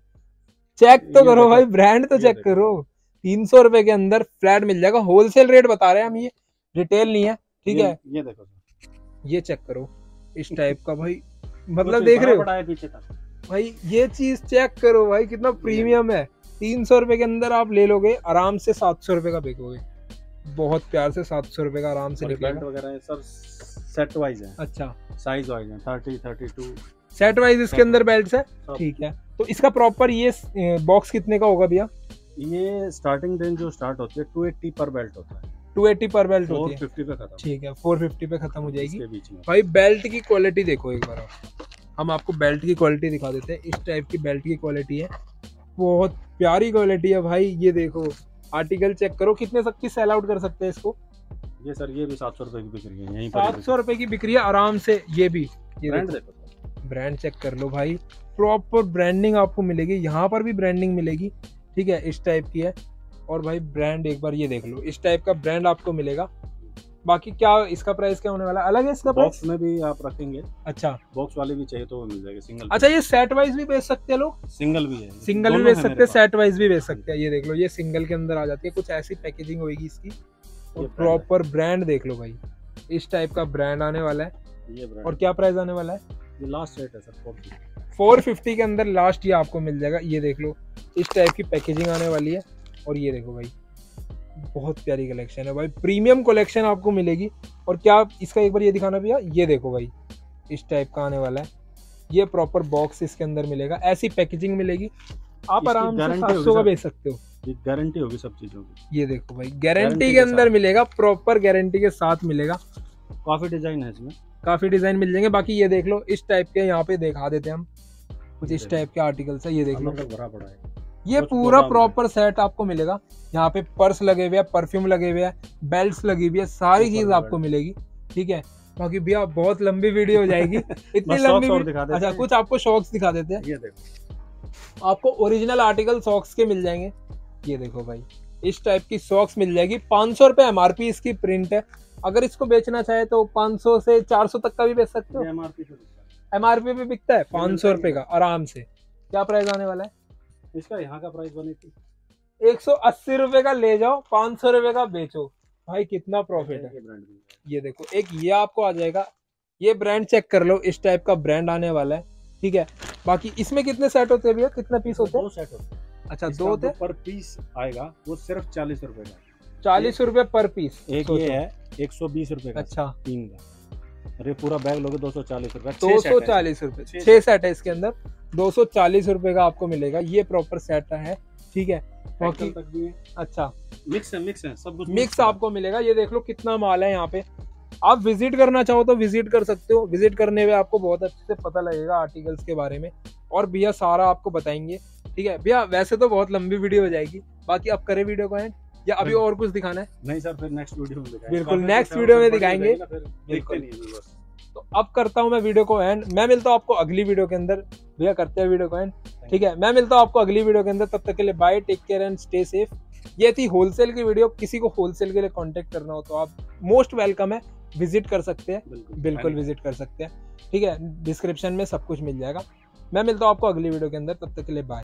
चेक तो करो भाई, ब्रांड तो चेक करो। 300 रुपए के अंदर फ्लैट मिल जाएगा। होलसेल रेट बता रहे हैं हम, ये रिटेल नहीं है, ठीक है। ये देखो, ये चेक करो इस टाइप का भाई, मतलब देख रहे हो पीछे तक भाई, ये चीज चेक करो भाई, कितना प्रीमियम है। 300 रुपए के अंदर आप ले लोगे आराम से, 700 रुपए का बेचोगे। बहुत प्यार से 700 रुपए का आराम से निकलेगा। वगैरह सब सेट वाइज है। अच्छा, साइज वाइज है, 30, 32 सेट वाइज इसके अंदर बेल्ट्स है, ठीक है। तो इसका प्रॉपर ये बॉक्स कितने का होगा भैया? ये स्टार्टिंग रेंज जो स्टार्ट होती है 280 पर बेल्ट होता है। 280 पर बेल्ट होती है, 450 पे खत्म, ठीक है। 450 पे खत्म हो जाएगी बीच में। भाई बेल्ट की क्वालिटी देखो एक बार आप, हम आपको बेल्ट की क्वालिटी दिखा देते हैं। इस टाइप की बेल्ट की क्वालिटी है, बहुत प्यारी क्वालिटी है भाई। ये देखो आर्टिकल चेक करो, कितने तक की सेल आउट कर सकते हैं इसको? ये सर ये भी 700 रुपए की बिक रही है, यहीं 700 रुपए की बिक्री है आराम से। ये भी ब्रांड देखो, ब्रांड चेक कर लो भाई, प्रॉपर ब्रांडिंग आपको मिलेगी। यहाँ पर भी ब्रांडिंग मिलेगी, ठीक है, इस टाइप की है। और भाई ब्रांड एक बार ये देख लो, इस टाइप का ब्रांड आपको मिलेगा। बाकी क्या इसका प्राइस क्या होने वाला है? अलग है इसका प्राइस? बॉक्स में भी आप रखेंगे। अच्छा, बॉक्स वाले भी चाहिए तो वो मिल जाएगा सिंगल। अच्छा, ये सेट वाइज भी बेच सकते हैं लोग? सिंगल भी है, सिंगल भी बेच सकते हैं, सेट वाइज भी बेच सकते हैं। ये देख लो, ये सिंगल के अंदर आ जाती है, कुछ ऐसी पैकेजिंग होगी इसकी। और प्रॉपर ब्रांड देख लो भाई, इस टाइप का ब्रांड आने वाला है। ये ब्रांड। और क्या प्राइस आने वाला है? ये लास्ट रेट है सर 450 के अंदर लास्ट ये आपको मिल जाएगा। ये देख लो इस टाइप की पैकेजिंग आने वाली है। और ये देखो भाई, बहुत प्यारी कलेक्शन है भाई, प्रीमियम कलेक्शन आपको मिलेगी। और क्या इसका एक बार ये दिखाना भैया, ये देखो भाई इस टाइप का आने वाला है। ये प्रॉपर बॉक्स इसके अंदर मिलेगा, ऐसी पैकेजिंग मिलेगी, आप आराम से 700 का बेच सकते हो। ये गारंटी होगी सब चीजों की। ये देखो भाई, गारंटी के अंदर मिलेगा, प्रॉपर गारंटी के साथ मिलेगा। काफी डिजाइन है इसमें, काफी डिजाइन मिल जाएंगे। बाकी ये देख लो इस टाइप के, यहाँ पे दिखा देते हैं हम कुछ इस टाइप के आर्टिकल्स है। ये देख लो, भरा पड़ा है। ये पूरा प्रॉपर सेट आपको मिलेगा। यहाँ पे पर्स लगे हुए हैं, परफ्यूम लगे हुए हैं, बेल्ट्स लगी हुई है, सारी चीज आपको मिलेगी, ठीक है। बाकी भैया बहुत लंबी वीडियो हो जाएगी, इतनी लंबी। अच्छा, कुछ आपको शॉक्स दिखा देते हैं। ये देखो, आपको ओरिजिनल आर्टिकल सॉक्स के मिल जाएंगे। ये देखो भाई, इस टाइप की सॉक्स मिल जाएगी। 500 रुपए एमआरपी इसकी प्रिंट है। अगर इसको बेचना चाहे तो 500 से 400 तक का भी बेच सकते हो। MRP पे बिकता है 500 रुपए का आराम से। क्या प्राइस आने वाला है इसका? यहाँ का प्राइस बनी थी 180 रुपए का, ले जाओ 500 रुपए का बेचो भाई, कितना प्रॉफिट है। ब्रांड ये देखो एक ये आपको आ जाएगा, ये ब्रांड चेक कर लो, इस टाइप का ब्रांड आने वाला है, ठीक है। बाकी इसमें कितने सेट होते हैं भैया, कितने पीस होते हैं? 2 सेट होते हैं। अच्छा 2 होते हैं। पर पीस आएगा वो सिर्फ 40 रुपए का, 40 रुपए पर पीस। एक ये है 120 रुपए का। अच्छा 3 का, अरे पूरा बैग लोगे 240 रुपए। 240 रुपए 6 सेट है इसके अंदर, 240 रुपए का आपको मिलेगा। ये प्रॉपर सेट है, ठीक है। बाकी तक भी है। अच्छा मिक्स है सब कुछ मिक्स आपको मिलेगा। ये देख लो कितना माल है यहाँ पे। आप विजिट करना चाहो तो विजिट कर सकते हो, विजिट करने में आपको बहुत अच्छे से पता लगेगा आर्टिकल्स के बारे में, और भैया सारा आपको बताएंगे, ठीक है भैया। वैसे तो बहुत लंबी वीडियो हो जाएगी, बाकी आप करें वीडियो को एंड, या अभी और कुछ दिखाना है? नहीं सर, फिर नेक्स्ट वीडियो में दिखाएंगे। बिल्कुल नेक्स्ट वीडियो में दिखाएंगे। बिल्कुल, तो अब करता हूँ मैं वीडियो को एंड। मैं मिलता हूँ आपको अगली वीडियो के अंदर। भैया करते हैं वीडियो को एंड, ठीक है। मैं मिलता हूँ आपको अगली वीडियो के अंदर, तब तक के लिए bye, take care and stay safe. ये थी होलसेल की वीडियो। किसी को होलसेल के लिए कांटेक्ट करना हो तो आप मोस्ट वेलकम है, विजिट कर सकते हैं। बिल्कुल विजिट कर सकते हैं, ठीक है। डिस्क्रिप्शन में सब कुछ मिल जाएगा। मैं मिलता हूँ आपको अगली वीडियो के अंदर, तब तक के लिए बाय।